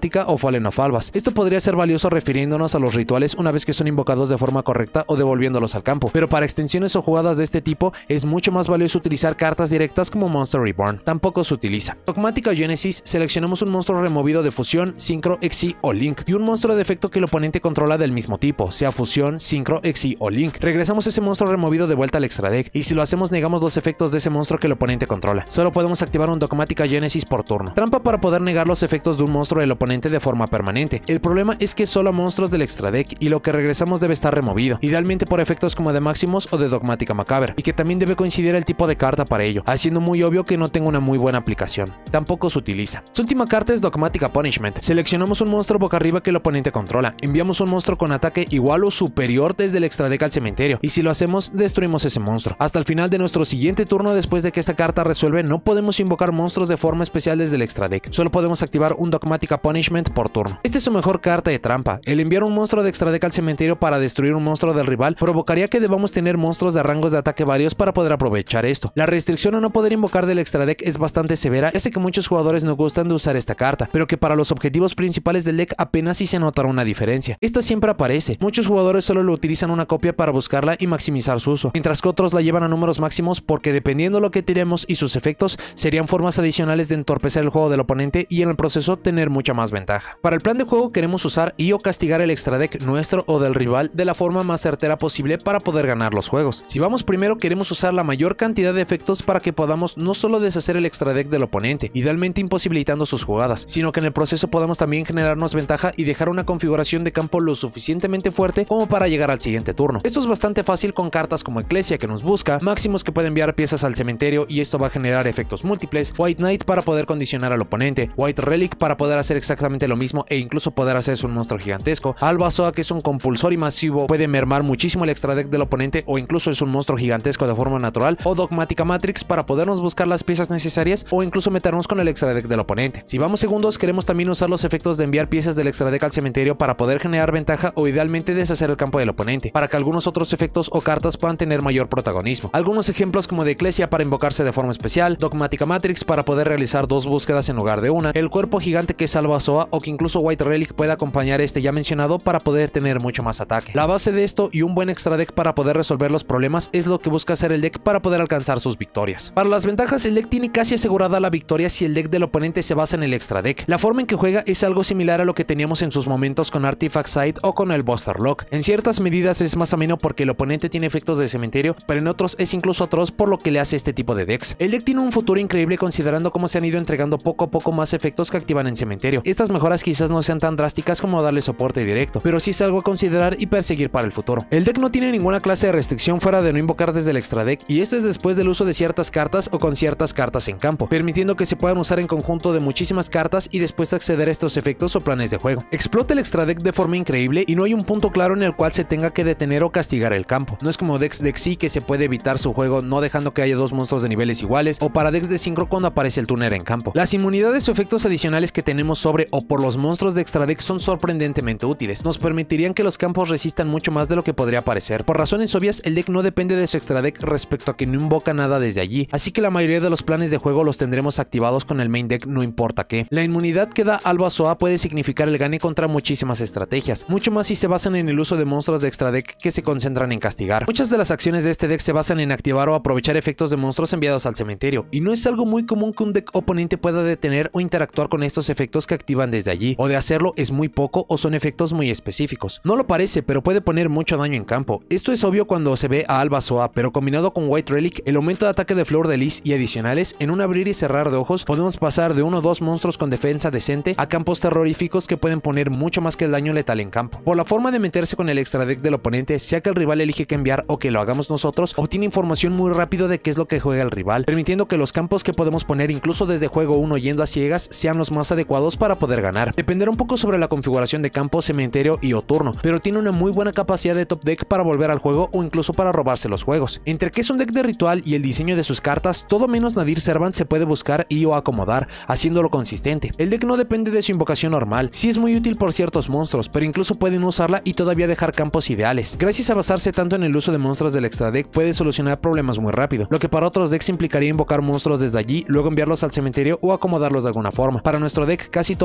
Dogmática o Fallen of Albas. Esto podría ser valioso refiriéndonos a los rituales una vez que son invocados de forma correcta o devolviéndolos al campo, pero para extensiones o jugadas de este tipo es mucho más valioso utilizar cartas directas como Monster Reborn. Tampoco se utiliza. Dogmática o Genesis, seleccionamos un monstruo removido de fusión, sincro, exi o link, y un monstruo de efecto que el oponente controla del mismo tipo, sea fusión, sincro, exi o link. Regresamos ese monstruo removido de vuelta al extra deck, y si lo hacemos negamos los efectos de ese monstruo que el oponente controla. Solo podemos activar un Dogmática Genesis por turno. Trampa para poder negar los efectos de un monstruo del oponente de forma permanente. El problema es que solo monstruos del extra deck y lo que regresamos debe estar removido, idealmente por efectos como de Maximus o de Dogmática Macabre, y que también debe coincidir el tipo de carta para ello, haciendo muy obvio que no tenga una muy buena aplicación. Tampoco se utiliza. Su última carta es Dogmática Punishment. Seleccionamos un monstruo boca arriba que el oponente controla, enviamos un monstruo con ataque igual o superior desde el extra deck al cementerio, y si lo hacemos, destruimos ese monstruo. Hasta el final de nuestro siguiente turno, después de que esta carta resuelve, no podemos invocar monstruos de forma especial desde el extra deck, solo podemos activar un Dogmática Punishment por turno. Esta es su mejor carta de trampa. El enviar un monstruo de extra deck al cementerio para destruir un monstruo del rival provocaría que debamos tener monstruos de rangos de ataque varios para poder aprovechar esto. La restricción a no poder invocar del extra deck es bastante severa y hace que muchos jugadores no gustan de usar esta carta, pero que para los objetivos principales del deck apenas sí se notará una diferencia. Esta siempre aparece. Muchos jugadores solo lo utilizan una copia para buscarla y maximizar su uso, mientras que otros la llevan a números máximos porque dependiendo lo que tiremos y sus efectos serían formas adicionales de entorpecer el juego del oponente y en el proceso tener mucha más ventaja. Para el plan de juego queremos usar y o castigar el extra deck nuestro o del rival de la forma más certera posible para poder ganar los juegos. Si vamos primero, queremos usar la mayor cantidad de efectos para que podamos no solo deshacer el extra deck del oponente, idealmente imposibilitando sus jugadas, sino que en el proceso podamos también generarnos ventaja y dejar una configuración de campo lo suficientemente fuerte como para llegar al siguiente turno. Esto es bastante fácil con cartas como Ecclesia que nos busca, Maximus que puede enviar piezas al cementerio y esto va a generar efectos múltiples, White Knight para poder condicionar al oponente, White Relic para poder hacer exactamente lo mismo e incluso poder hacerse un monstruo gigantesco, Albazoa que es un compulsor y masivo, puede mermar muchísimo el extra deck del oponente o incluso es un monstruo gigantesco de forma natural, o Dogmática Matrix para podernos buscar las piezas necesarias o incluso meternos con el extra deck del oponente. Si vamos segundos, queremos también usar los efectos de enviar piezas del extra deck al cementerio para poder generar ventaja o idealmente deshacer el campo del oponente, para que algunos otros efectos o cartas puedan tener mayor protagonismo. Algunos ejemplos como de Ecclesia para invocarse de forma especial, Dogmática Matrix para poder realizar dos búsquedas en lugar de una, el cuerpo gigante que es Albazoa o que incluso White Relic puede acompañar este ya mencionado para poder tener mucho más ataque. La base de esto y un buen extra deck para poder resolver los problemas es lo que busca hacer el deck para poder alcanzar sus victorias. Para las ventajas, el deck tiene casi asegurada la victoria si el deck del oponente se basa en el extra deck. La forma en que juega es algo similar a lo que teníamos en sus momentos con Artifact Site o con el Buster Lock. En ciertas medidas es más ameno porque el oponente tiene efectos de cementerio, pero en otros es incluso atroz por lo que le hace este tipo de decks. El deck tiene un futuro increíble considerando cómo se han ido entregando poco a poco más efectos que activan en cementerio. Estas mejoras quizás no sean tan drásticas como darle soporte directo, pero sí es algo a considerar y perseguir para el futuro. El deck no tiene ninguna clase de restricción fuera de no invocar desde el extra deck, y esto es después del uso de ciertas cartas o con ciertas cartas en campo, permitiendo que se puedan usar en conjunto de muchísimas cartas y después acceder a estos efectos o planes de juego. Explota el extra deck de forma increíble y no hay un punto claro en el cual se tenga que detener o castigar el campo. No es como decks de Xyz que se puede evitar su juego no dejando que haya dos monstruos de niveles iguales, o para decks de Synchro cuando aparece el Tuner en campo. Las inmunidades o efectos adicionales que tenemos sobre o por los monstruos de extra deck son sorprendentemente útiles. Nos permitirían que los campos resistan mucho más de lo que podría parecer. Por razones obvias, el deck no depende de su extra deck respecto a que no invoca nada desde allí, así que la mayoría de los planes de juego los tendremos activados con el main deck no importa qué. La inmunidad que da Albazoa puede significar el gane contra muchísimas estrategias, mucho más si se basan en el uso de monstruos de extra deck que se concentran en castigar. Muchas de las acciones de este deck se basan en activar o aprovechar efectos de monstruos enviados al cementerio, y no es algo muy común que un deck oponente pueda detener o interactuar con estos efectos que activan desde allí, o de hacerlo es muy poco o son efectos muy específicos. No lo parece, pero puede poner mucho daño en campo. Esto es obvio cuando se ve a Albazoa, pero combinado con White Relic, el aumento de ataque de Fleur de Lis y adicionales, en un abrir y cerrar de ojos podemos pasar de 1 o 2 monstruos con defensa decente a campos terroríficos que pueden poner mucho más que el daño letal en campo. Por la forma de meterse con el extra deck del oponente, sea que el rival elige que enviar o que lo hagamos nosotros, obtiene información muy rápido de qué es lo que juega el rival, permitiendo que los campos que podemos poner incluso desde juego 1 yendo a ciegas sean los más adecuados para poder ganar. Dependerá un poco sobre la configuración de campo, cementerio y o turno, pero tiene una muy buena capacidad de top deck para volver al juego o incluso para robarse los juegos. Entre que es un deck de ritual y el diseño de sus cartas, todo menos Nadir Servant se puede buscar y o acomodar, haciéndolo consistente. El deck no depende de su invocación normal, sí es muy útil por ciertos monstruos, pero incluso pueden usarla y todavía dejar campos ideales. Gracias a basarse tanto en el uso de monstruos del extra deck, puede solucionar problemas muy rápido, lo que para otros decks implicaría invocar monstruos desde allí, luego enviarlos al cementerio o acomodarlos de alguna forma. Para nuestro deck, casi todos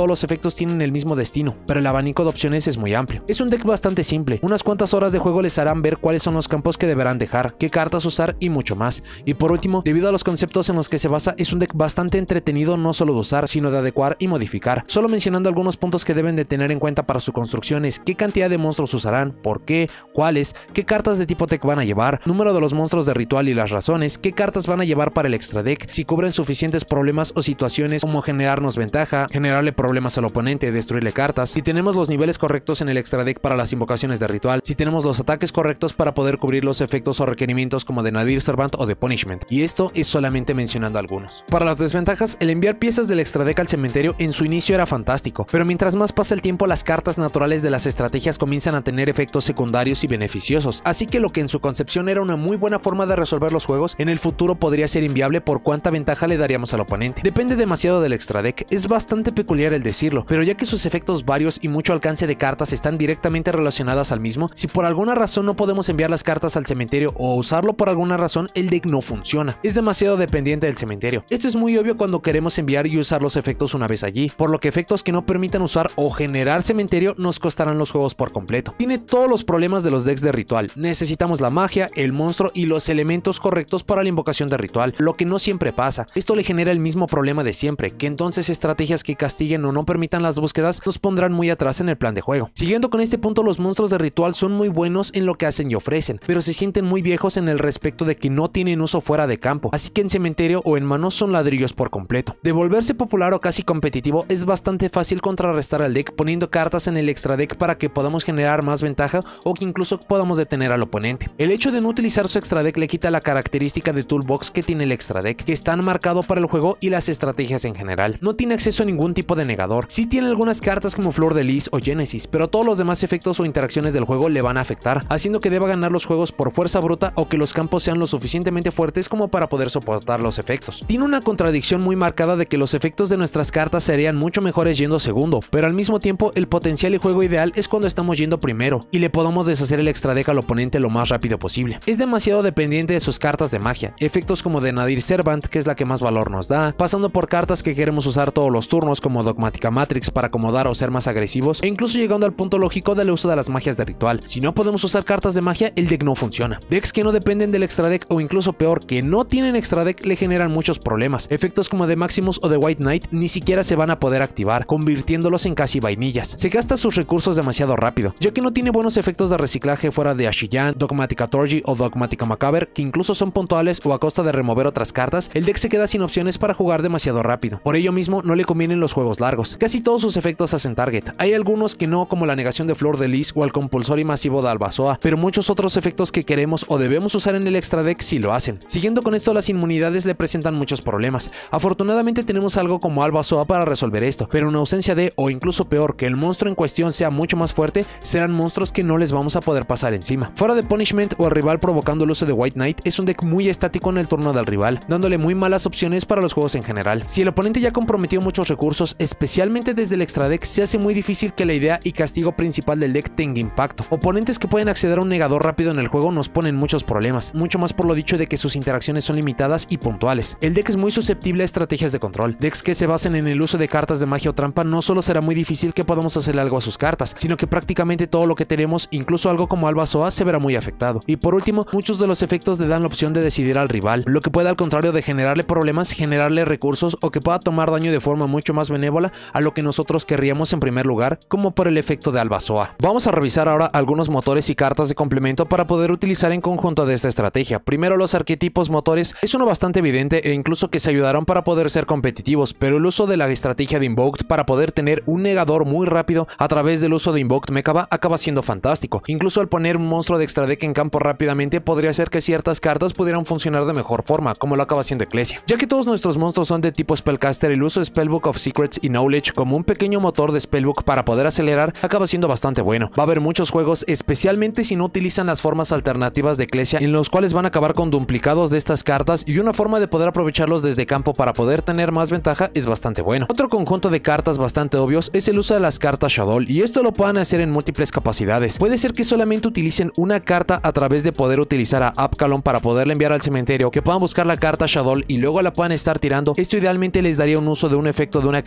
todos los efectos tienen el mismo destino, pero el abanico de opciones es muy amplio. Es un deck bastante simple, unas cuantas horas de juego les harán ver cuáles son los campos que deberán dejar, qué cartas usar y mucho más. Y por último, debido a los conceptos en los que se basa, es un deck bastante entretenido no solo de usar, sino de adecuar y modificar. Solo mencionando algunos puntos que deben de tener en cuenta para su construcción es qué cantidad de monstruos usarán, por qué, cuáles, qué cartas de tipo tech van a llevar, número de los monstruos de ritual y las razones, qué cartas van a llevar para el extra deck, si cubren suficientes problemas o situaciones como generarnos ventaja, generarle problemas al oponente, destruirle cartas, si tenemos los niveles correctos en el extra deck para las invocaciones de ritual, si tenemos los ataques correctos para poder cubrir los efectos o requerimientos como de Nadir Servant o de Punishment, y esto es solamente mencionando algunos. Para las desventajas, el enviar piezas del extra deck al cementerio en su inicio era fantástico, pero mientras más pasa el tiempo las cartas naturales de las estrategias comienzan a tener efectos secundarios y beneficiosos, así que lo que en su concepción era una muy buena forma de resolver los juegos, en el futuro podría ser inviable por cuánta ventaja le daríamos al oponente. Depende demasiado del extra deck, es bastante peculiar el decirlo, pero ya que sus efectos varios y mucho alcance de cartas están directamente relacionadas al mismo, si por alguna razón no podemos enviar las cartas al cementerio o usarlo por alguna razón, el deck no funciona. Es demasiado dependiente del cementerio. Esto es muy obvio cuando queremos enviar y usar los efectos una vez allí, por lo que efectos que no permitan usar o generar cementerio nos costarán los juegos por completo. Tiene todos los problemas de los decks de ritual. Necesitamos la magia, el monstruo y los elementos correctos para la invocación de ritual, lo que no siempre pasa. Esto le genera el mismo problema de siempre, que entonces estrategias que castiguen o no permitan las búsquedas nos pondrán muy atrás en el plan de juego. Siguiendo con este punto, los monstruos de ritual son muy buenos en lo que hacen y ofrecen, pero se sienten muy viejos en el respecto de que no tienen uso fuera de campo, así que en cementerio o en mano son ladrillos por completo. De volverse popular o casi competitivo, es bastante fácil contrarrestar al deck poniendo cartas en el extra deck para que podamos generar más ventaja o que incluso podamos detener al oponente. El hecho de no utilizar su extra deck le quita la característica de toolbox que tiene el extra deck, que está marcado para el juego y las estrategias en general. No tiene acceso a ningún tipo de negador. Sí tiene algunas cartas como Flor de Lis o Genesis, pero todos los demás efectos o interacciones del juego le van a afectar, haciendo que deba ganar los juegos por fuerza bruta o que los campos sean lo suficientemente fuertes como para poder soportar los efectos. Tiene una contradicción muy marcada de que los efectos de nuestras cartas serían mucho mejores yendo segundo, pero al mismo tiempo el potencial y juego ideal es cuando estamos yendo primero y le podamos deshacer el extra deck al oponente lo más rápido posible. Es demasiado dependiente de sus cartas de magia, efectos como de Nadir Servant, que es la que más valor nos da, pasando por cartas que queremos usar todos los turnos como Dogmática Matrix para acomodar o ser más agresivos, e incluso llegando al punto lógico del uso de las magias de ritual. Si no podemos usar cartas de magia, el deck no funciona. Decks que no dependen del extra deck o incluso peor, que no tienen extra deck le generan muchos problemas. Efectos como de Maximus o de White Knight ni siquiera se van a poder activar, convirtiéndolos en casi vainillas. Se gasta sus recursos demasiado rápido, ya que no tiene buenos efectos de reciclaje fuera de Ashiyan, Dogmática Torji o Dogmática Macabre, que incluso son puntuales o a costa de remover otras cartas. El deck se queda sin opciones para jugar demasiado rápido. Por ello mismo no le convienen los juegos largos. Casi todos sus efectos hacen target. Hay algunos que no, como la negación de Flor de Lis o el compulsorio masivo de Albazoa, pero muchos otros efectos que queremos o debemos usar en el extra deck sí lo hacen. Siguiendo con esto, las inmunidades le presentan muchos problemas. Afortunadamente tenemos algo como Albazoa para resolver esto, pero en ausencia de, o incluso peor, que el monstruo en cuestión sea mucho más fuerte, serán monstruos que no les vamos a poder pasar encima. Fuera de Punishment o el rival provocando el uso de White Knight, es un deck muy estático en el turno del rival, dándole muy malas opciones para los juegos en general. Si el oponente ya comprometió muchos recursos, especialmente desde el extra deck, se hace muy difícil que la idea y castigo principal del deck tenga impacto. Oponentes que pueden acceder a un negador rápido en el juego nos ponen muchos problemas, mucho más por lo dicho de que sus interacciones son limitadas y puntuales. El deck es muy susceptible a estrategias de control. Decks que se basen en el uso de cartas de magia o trampa no solo será muy difícil que podamos hacerle algo a sus cartas, sino que prácticamente todo lo que tenemos, incluso algo como Albazoa, se verá muy afectado. Y por último, muchos de los efectos le dan la opción de decidir al rival, lo que puede al contrario de generarle problemas, generarle recursos o que pueda tomar daño de forma mucho más benévola a lo que nosotros querríamos en primer lugar, como por el efecto de Albazoa. Vamos a revisar ahora algunos motores y cartas de complemento para poder utilizar en conjunto de esta estrategia. Primero, los arquetipos motores es uno bastante evidente e incluso que se ayudaron para poder ser competitivos, pero el uso de la estrategia de Invoked para poder tener un negador muy rápido a través del uso de Invoked Mekaba acaba siendo fantástico. Incluso al poner un monstruo de extra deck en campo rápidamente podría hacer que ciertas cartas pudieran funcionar de mejor forma, como lo acaba haciendo Ecclesia. Ya que todos nuestros monstruos son de tipo Spellcaster, el uso de Spellbook of Secrets y Knowledge como un pequeño motor de Spellbook para poder acelerar acaba siendo bastante bueno. Va a haber muchos juegos, especialmente si no utilizan las formas alternativas de Ecclesia, en los cuales van a acabar con duplicados de estas cartas, y una forma de poder aprovecharlos desde campo para poder tener más ventaja es bastante bueno. Otro conjunto de cartas bastante obvios es el uso de las cartas Shadow, y esto lo pueden hacer en múltiples capacidades. Puede ser que solamente utilicen una carta a través de poder utilizar a Abkalon para poderla enviar al cementerio, que puedan buscar la carta Shadow y luego la puedan estar tirando. Esto idealmente les daría un uso de un efecto de una carta Shadow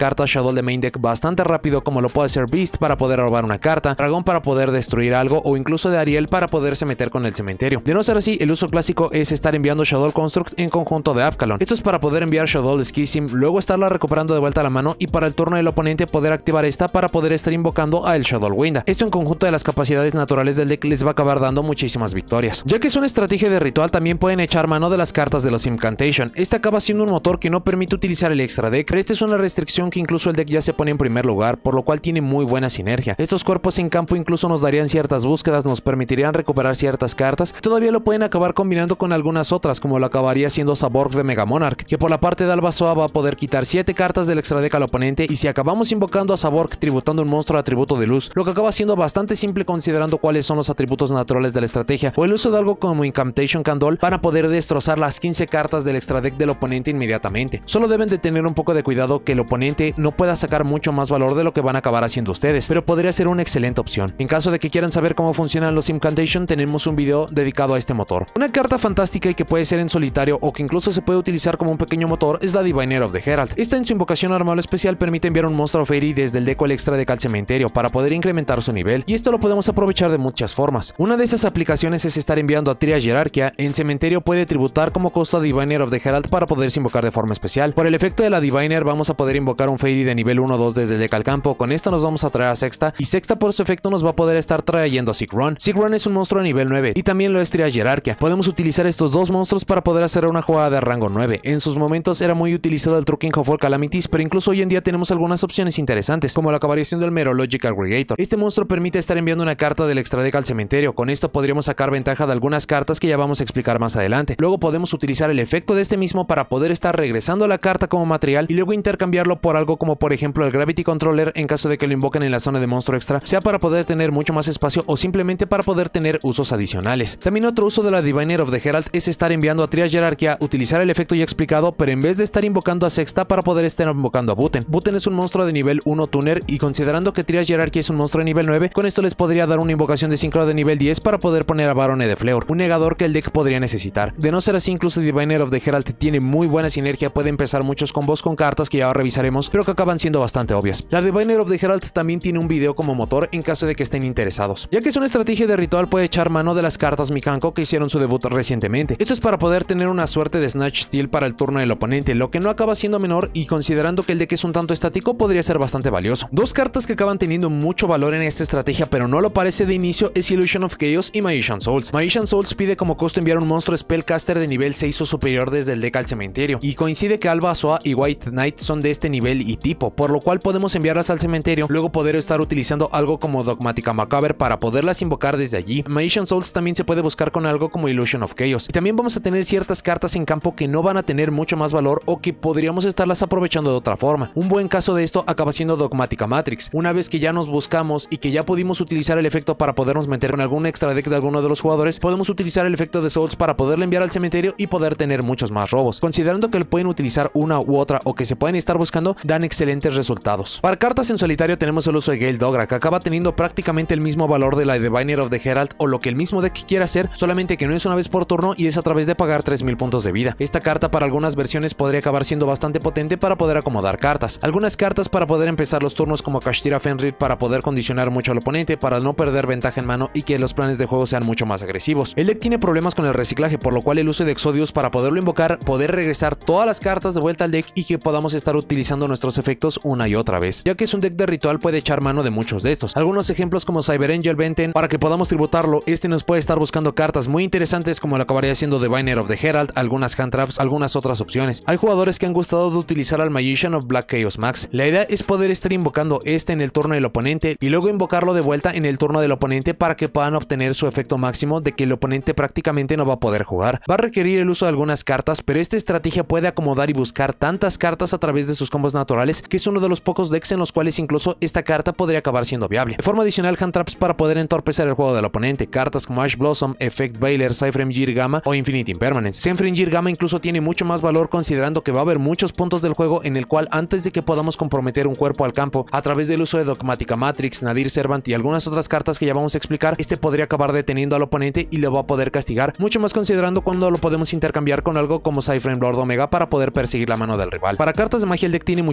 Shadow de main deck bastante rápido, como lo puede ser Beast para poder robar una carta, Dragón para poder destruir algo, o incluso de Ariel para poderse meter con el cementerio. De no ser así, el uso clásico es estar enviando Shadow Construct en conjunto de Abkalon. Esto es para poder enviar Shadow Schism, luego estarla recuperando de vuelta a la mano y para el turno del oponente poder activar esta para poder estar invocando a el Shadow Winda. Esto en conjunto de las capacidades naturales del deck les va a acabar dando muchísimas victorias. Ya que es una estrategia de ritual, también pueden echar mano de las cartas de los Incantation. Este acaba siendo un motor que no permite utilizar el extra deck, pero esta es una restricción que incluso el deck ya se pone en primer lugar, por lo cual tiene muy buena sinergia. Estos cuerpos en campo incluso nos darían ciertas búsquedas, nos permitirían recuperar ciertas cartas, todavía lo pueden acabar combinando con algunas otras, como lo acabaría siendo Saborg de Mega Monarch, que por la parte de Albazoa va a poder quitar 7 cartas del extra deck al oponente, y si acabamos invocando a Saborg tributando un monstruo de atributo de luz, lo que acaba siendo bastante simple considerando cuáles son los atributos naturales de la estrategia, o el uso de algo como Incantation Candle para poder destrozar las 15 cartas del extra deck del oponente inmediatamente. Solo deben de tener un poco de cuidado que el oponente no pueda sacar mucho más valor de lo que van a acabar haciendo ustedes, pero podría ser una excelente opción. En caso de que quieran saber cómo funcionan los Incantation, tenemos un video dedicado a este motor. Una carta fantástica y que puede ser en solitario o que incluso se puede utilizar como un pequeño motor es la Diviner of the Herald. Esta en su invocación armable especial permite enviar un monstruo Fairy desde el deck o el extra deck al cementerio para poder incrementar su nivel, y esto lo podemos aprovechar de muchas formas. Una de esas aplicaciones es estar enviando a Triage Hierarquia. En cementerio puede tributar como costo a Diviner of the Herald para poderse invocar de forma especial. Por el efecto de la Diviner vamos a poder invocar un Fairy de nivel 1 o 2 desde el deck al campo. Con esto nos vamos a traer a Sexta, y Sexta por su efecto nos va a poder estar trayendo a Sigrun. Sigrun es un monstruo de nivel 9 y también lo es Triage Hierarquia. Podemos utilizar estos dos monstruos para poder hacer una jugada de rango 9. En sus momentos era muy utilizado el Trucking of All Calamities, pero incluso hoy en día tenemos algunas opciones interesantes, como lo acabaría siendo el Merologic Aggregator. Este monstruo permite estar enviando una carta del extra deck al cementerio. Con esto podríamos sacar ventaja de algunas cartas que ya vamos a explicar más adelante. Luego podemos utilizar el efecto de este mismo para poder estar regresando la carta como material y luego intercambiarlo por algo como por ejemplo el Gravity Controller en caso de que lo invoquen en la zona de monstruo extra, sea para poder tener mucho más espacio o simplemente para poder tener usos adicionales. También otro uso de la Diviner of the Herald es estar enviando a Triage Hierarquia, utilizar el efecto ya explicado, pero en vez de estar invocando a Sexta para poder estar invocando a Buten. Buten es un monstruo de nivel 1 tuner, y considerando que Triage Hierarquia es un monstruo de nivel 9, con esto les podría dar una invocación de sincro de nivel 10 para poder poner a Barone de Fleur, un negador que el deck podría necesitar. De no ser así, incluso Diviner of the Herald tiene muy buena sinergia, puede empezar muchos combos con cartas que ya revisaremos, pero que acaban siendo bastante obvias. La Diviner of the Herald también tiene un video como motor en caso de que estén interesados. Ya que es una estrategia de ritual, puede echar mano de las cartas Mikanko que hicieron su debut recientemente. Esto es para poder tener una suerte de Snatch Steal para el turno del oponente, lo que no acaba siendo menor, y considerando que el deck es un tanto estático podría ser bastante valioso. Dos cartas que acaban teniendo mucho valor en esta estrategia pero no lo parece de inicio es Illusion of Chaos y Magician Souls. Magician Souls pide como costo enviar un monstruo Spellcaster de nivel 6 o superior desde el deck al cementerio, y coincide que Albazoa y White Knight son de este nivel y tipo, por lo cual podemos enviarlas al cementerio, luego poder estar utilizando algo como Dogmatica Macabre para poderlas invocar desde allí. Magician Souls también se puede buscar con algo como Illusion of Chaos, y también vamos a tener ciertas cartas en campo que no van a tener mucho más valor o que podríamos estarlas aprovechando de otra forma. Un buen caso de esto acaba siendo Dogmatica Matrix. Una vez que ya nos buscamos y que ya pudimos utilizar el efecto para podernos meter con algún extra deck de alguno de los jugadores, podemos utilizar el efecto de Souls para poderle enviar al cementerio y poder tener muchos más robos. Considerando que lo pueden utilizar una u otra o que se pueden estar buscando, dan excelentes resultados. Para cartas en solitario tenemos el uso de Gale Dogra, que acaba teniendo prácticamente el mismo valor de la Diviner of the Herald o lo que el mismo deck quiera hacer, solamente que no es una vez por turno y es a través de pagar 3000 puntos de vida. Esta carta para algunas versiones podría acabar siendo bastante potente para poder acomodar cartas. Algunas cartas para poder empezar los turnos como Kashtira Fenrir para poder condicionar mucho al oponente para no perder ventaja en mano y que los planes de juego sean mucho más agresivos. El deck tiene problemas con el reciclaje, por lo cual el uso de Exodius para poderlo invocar, poder regresar todas las cartas de vuelta al deck y que podamos estar utilizando nuestros efectos una y otra vez. Ya que es un deck de ritual puede echar mano de muchos de estos. Algunos ejemplos como Cyber Angel Benten, para que podamos tributarlo, este nos puede estar buscando cartas muy interesantes como lo acabaría siendo Diviner of the Herald, algunas hand traps, algunas otras opciones. Hay jugadores que han gustado de utilizar al Magician of Black Chaos Max. La idea es poder estar invocando este en el turno del oponente y luego invocarlo de vuelta en el turno del oponente para que puedan obtener su efecto máximo de que el oponente prácticamente no va a poder jugar. Va a requerir el uso de algunas cartas, pero esta estrategia puede acomodar y buscar tantas cartas a través de sus combos naturales que es uno de los pocos decks en los cuales incluso esta carta podría acabar siendo viable. De forma adicional, hand traps para poder entorpecer el juego del oponente. Cartas como Ash Blossom, Effect Veiler, Cyframe Gamma o Infinite Impermanence. Cyframe Gamma incluso tiene mucho más valor considerando que va a haber muchos puntos del juego en el cual antes de que podamos comprometer un cuerpo al campo a través del uso de Dogmatica Matrix, Nadir Servant y algunas otras cartas que ya vamos a explicar, este podría acabar deteniendo al oponente y lo va a poder castigar, mucho más considerando cuando lo podemos intercambiar con algo como Cyframe Lord Omega para poder perseguir la mano del rival. Para cartas de magia el deck tiene muchísimos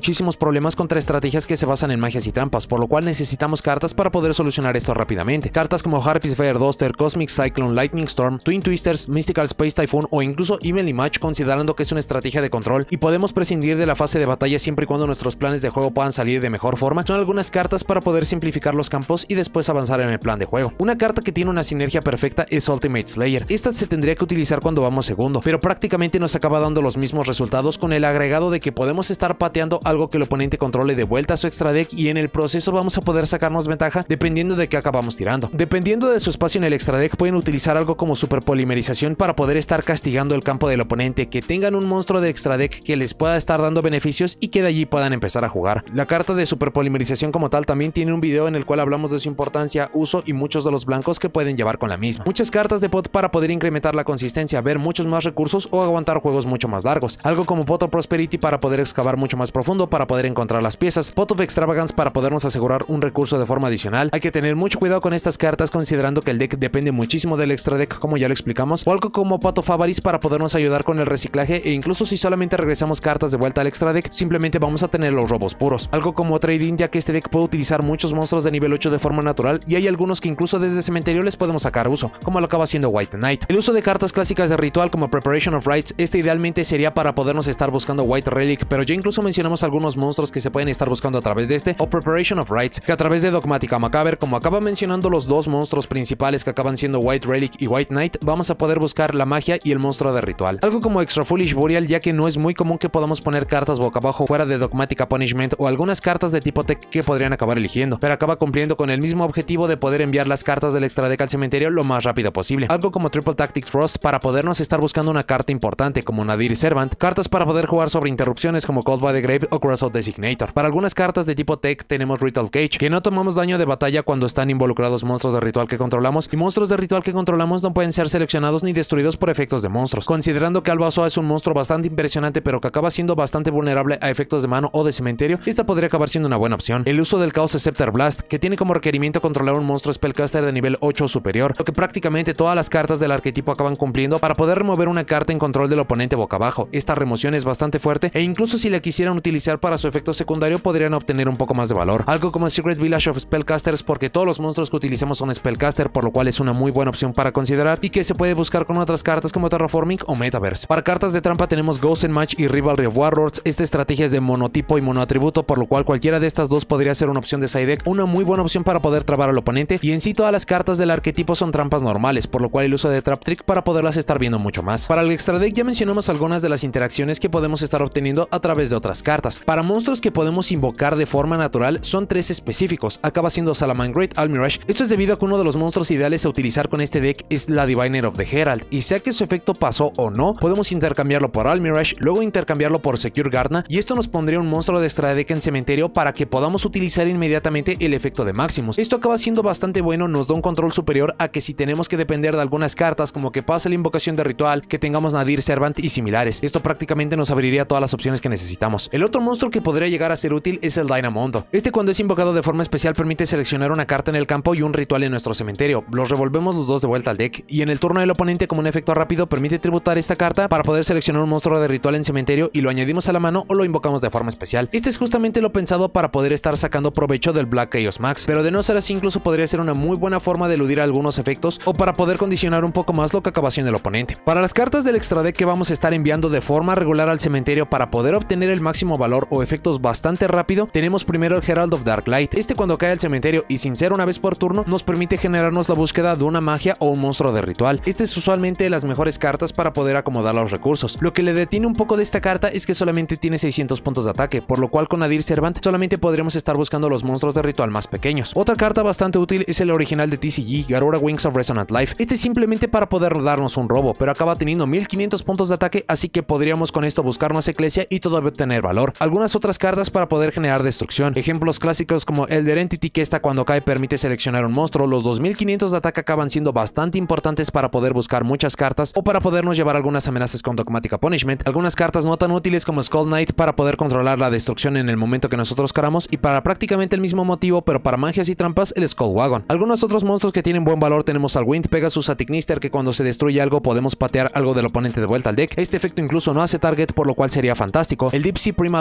problemas contra estrategias que se basan en magias y trampas, por lo cual necesitamos cartas para poder solucionar esto rápidamente. Cartas como Harpy's Fire Duster, Cosmic Cyclone, Lightning Storm, Twin Twisters, Mystical Space Typhoon o incluso Evenly Match, considerando que es una estrategia de control y podemos prescindir de la fase de batalla siempre y cuando nuestros planes de juego puedan salir de mejor forma, son algunas cartas para poder simplificar los campos y después avanzar en el plan de juego. Una carta que tiene una sinergia perfecta es Ultimate Slayer. Esta se tendría que utilizar cuando vamos segundo, pero prácticamente nos acaba dando los mismos resultados con el agregado de que podemos estar pateando algo que el oponente controle de vuelta a su extra deck y en el proceso vamos a poder sacarnos ventaja dependiendo de qué acabamos tirando. Dependiendo de su espacio en el extra deck, pueden utilizar algo como superpolimerización para poder estar castigando el campo del oponente, que tengan un monstruo de extra deck que les pueda estar dando beneficios y que de allí puedan empezar a jugar. La carta de superpolimerización como tal también tiene un video en el cual hablamos de su importancia, uso y muchos de los blancos que pueden llevar con la misma. Muchas cartas de pot para poder incrementar la consistencia, ver muchos más recursos o aguantar juegos mucho más largos. Algo como Pot of Prosperity para poder excavar mucho más profundo para poder encontrar las piezas. Pot of Extravagance para podernos asegurar un recurso de forma adicional. Hay que tener mucho cuidado con estas cartas considerando que el deck depende muchísimo del extra deck, como ya lo explicamos. O algo como Pot of Avarice para podernos ayudar con el reciclaje, e incluso si solamente regresamos cartas de vuelta al extra deck, simplemente vamos a tener los robos puros. Algo como Trading, ya que este deck puede utilizar muchos monstruos de nivel 8 de forma natural y hay algunos que incluso desde cementerio les podemos sacar uso, como lo acaba haciendo White Knight. El uso de cartas clásicas de ritual como Preparation of Rites, este idealmente sería para podernos estar buscando White Relic, pero ya incluso mencionamos algunos monstruos que se pueden estar buscando a través de este, o Preparation of Rites, que a través de Dogmática Macabre, como acaba mencionando los dos monstruos principales que acaban siendo White Relic y White Knight, vamos a poder buscar la magia y el monstruo de ritual. Algo como Extra Foolish Burial, ya que no es muy común que podamos poner cartas boca abajo fuera de Dogmática Punishment o algunas cartas de tipo tech que podrían acabar eligiendo, pero acaba cumpliendo con el mismo objetivo de poder enviar las cartas del extra deck al cementerio lo más rápido posible. Algo como Triple Tactics Frost para podernos estar buscando una carta importante como Nadir Servant, cartas para poder jugar sobre interrupciones como Called by the Grave o Crossout Designator. Para algunas cartas de tipo tech tenemos Ritual Cage, que no tomamos daño de batalla cuando están involucrados monstruos de ritual que controlamos, y monstruos de ritual que controlamos no pueden ser seleccionados ni destruidos por efectos de monstruos. Considerando que Albazoa es un monstruo bastante impresionante pero que acaba siendo bastante vulnerable a efectos de mano o de cementerio, esta podría acabar siendo una buena opción. El uso del Chaos Scepter Blast, que tiene como requerimiento controlar un monstruo Spellcaster de nivel 8 o superior, lo que prácticamente todas las cartas del arquetipo acaban cumpliendo para poder remover una carta en control del oponente boca abajo. Esta remoción es bastante fuerte e incluso si la quisieran utilizar para su efecto secundario podrían obtener un poco más de valor. Algo como Secret Village of Spellcasters, porque todos los monstruos que utilizamos son Spellcaster, por lo cual es una muy buena opción para considerar y que se puede buscar con otras cartas como Terraforming o Metaverse. Para cartas de trampa tenemos Ghost and Match y Rivalry of Warlords. Esta estrategia es de monotipo y monoatributo, por lo cual cualquiera de estas dos podría ser una opción de side deck, una muy buena opción para poder trabar al oponente, y en sí todas las cartas del arquetipo son trampas normales, por lo cual el uso de Trap Trick para poderlas estar viendo mucho más. Para el extra deck ya mencionamos algunas de las interacciones que podemos estar obteniendo a través de otras cartas. Para monstruos que podemos invocar de forma natural son tres específicos, acaba siendo Salamangreat, Almirage. Esto es debido a que uno de los monstruos ideales a utilizar con este deck es la Diviner of the Herald, y sea que su efecto pasó o no, podemos intercambiarlo por Almirage, luego intercambiarlo por Secure Gardener, y esto nos pondría un monstruo de extra deck en cementerio para que podamos utilizar inmediatamente el efecto de Maximus. Esto acaba siendo bastante bueno, nos da un control superior a que si tenemos que depender de algunas cartas como que pase la invocación de ritual, que tengamos Nadir Servant y similares. Esto prácticamente nos abriría todas las opciones que necesitamos. El otro monstruo que podría llegar a ser útil es el Dynamondo. Este, cuando es invocado de forma especial, permite seleccionar una carta en el campo y un ritual en nuestro cementerio. Los revolvemos los dos de vuelta al deck, y en el turno del oponente, como un efecto rápido, permite tributar esta carta para poder seleccionar un monstruo de ritual en cementerio y lo añadimos a la mano o lo invocamos de forma especial. Este es justamente lo pensado para poder estar sacando provecho del Black Chaos Max, pero de no ser así incluso podría ser una muy buena forma de eludir algunos efectos o para poder condicionar un poco más lo que acaba haciendo el oponente. Para las cartas del extra deck que vamos a estar enviando de forma regular al cementerio para poder obtener el máximo valor o efectos bastante rápido, tenemos primero el Herald of Darklight. Este, cuando cae al cementerio y sin ser una vez por turno, nos permite generarnos la búsqueda de una magia o un monstruo de ritual. Este es usualmente las mejores cartas para poder acomodar los recursos. Lo que le detiene un poco de esta carta es que solamente tiene 600 puntos de ataque, por lo cual con Nadir Servant solamente podremos estar buscando los monstruos de ritual más pequeños. Otra carta bastante útil es el original de TCG, Garura Wings of Resonant Life. Este es simplemente para poder darnos un robo, pero acaba teniendo 1500 puntos de ataque, así que podríamos con esto buscarnos Eclesia y todavía obtener valor. Algunas otras cartas para poder generar destrucción, ejemplos clásicos como Elder Entity, que esta cuando cae permite seleccionar un monstruo. Los 2500 de ataque acaban siendo bastante importantes para poder buscar muchas cartas o para podernos llevar algunas amenazas con Dogmática Punishment. Algunas cartas no tan útiles como Skull Knight para poder controlar la destrucción en el momento que nosotros queramos, y para prácticamente el mismo motivo pero para magias y trampas, el Skull Wagon. Algunos otros monstruos que tienen buen valor tenemos al Wind Pegasus, a Tignister, que cuando se destruye algo podemos patear algo del oponente de vuelta al deck. Este efecto incluso no hace target, por lo cual sería fantástico. El Deep Sea Prima Donna para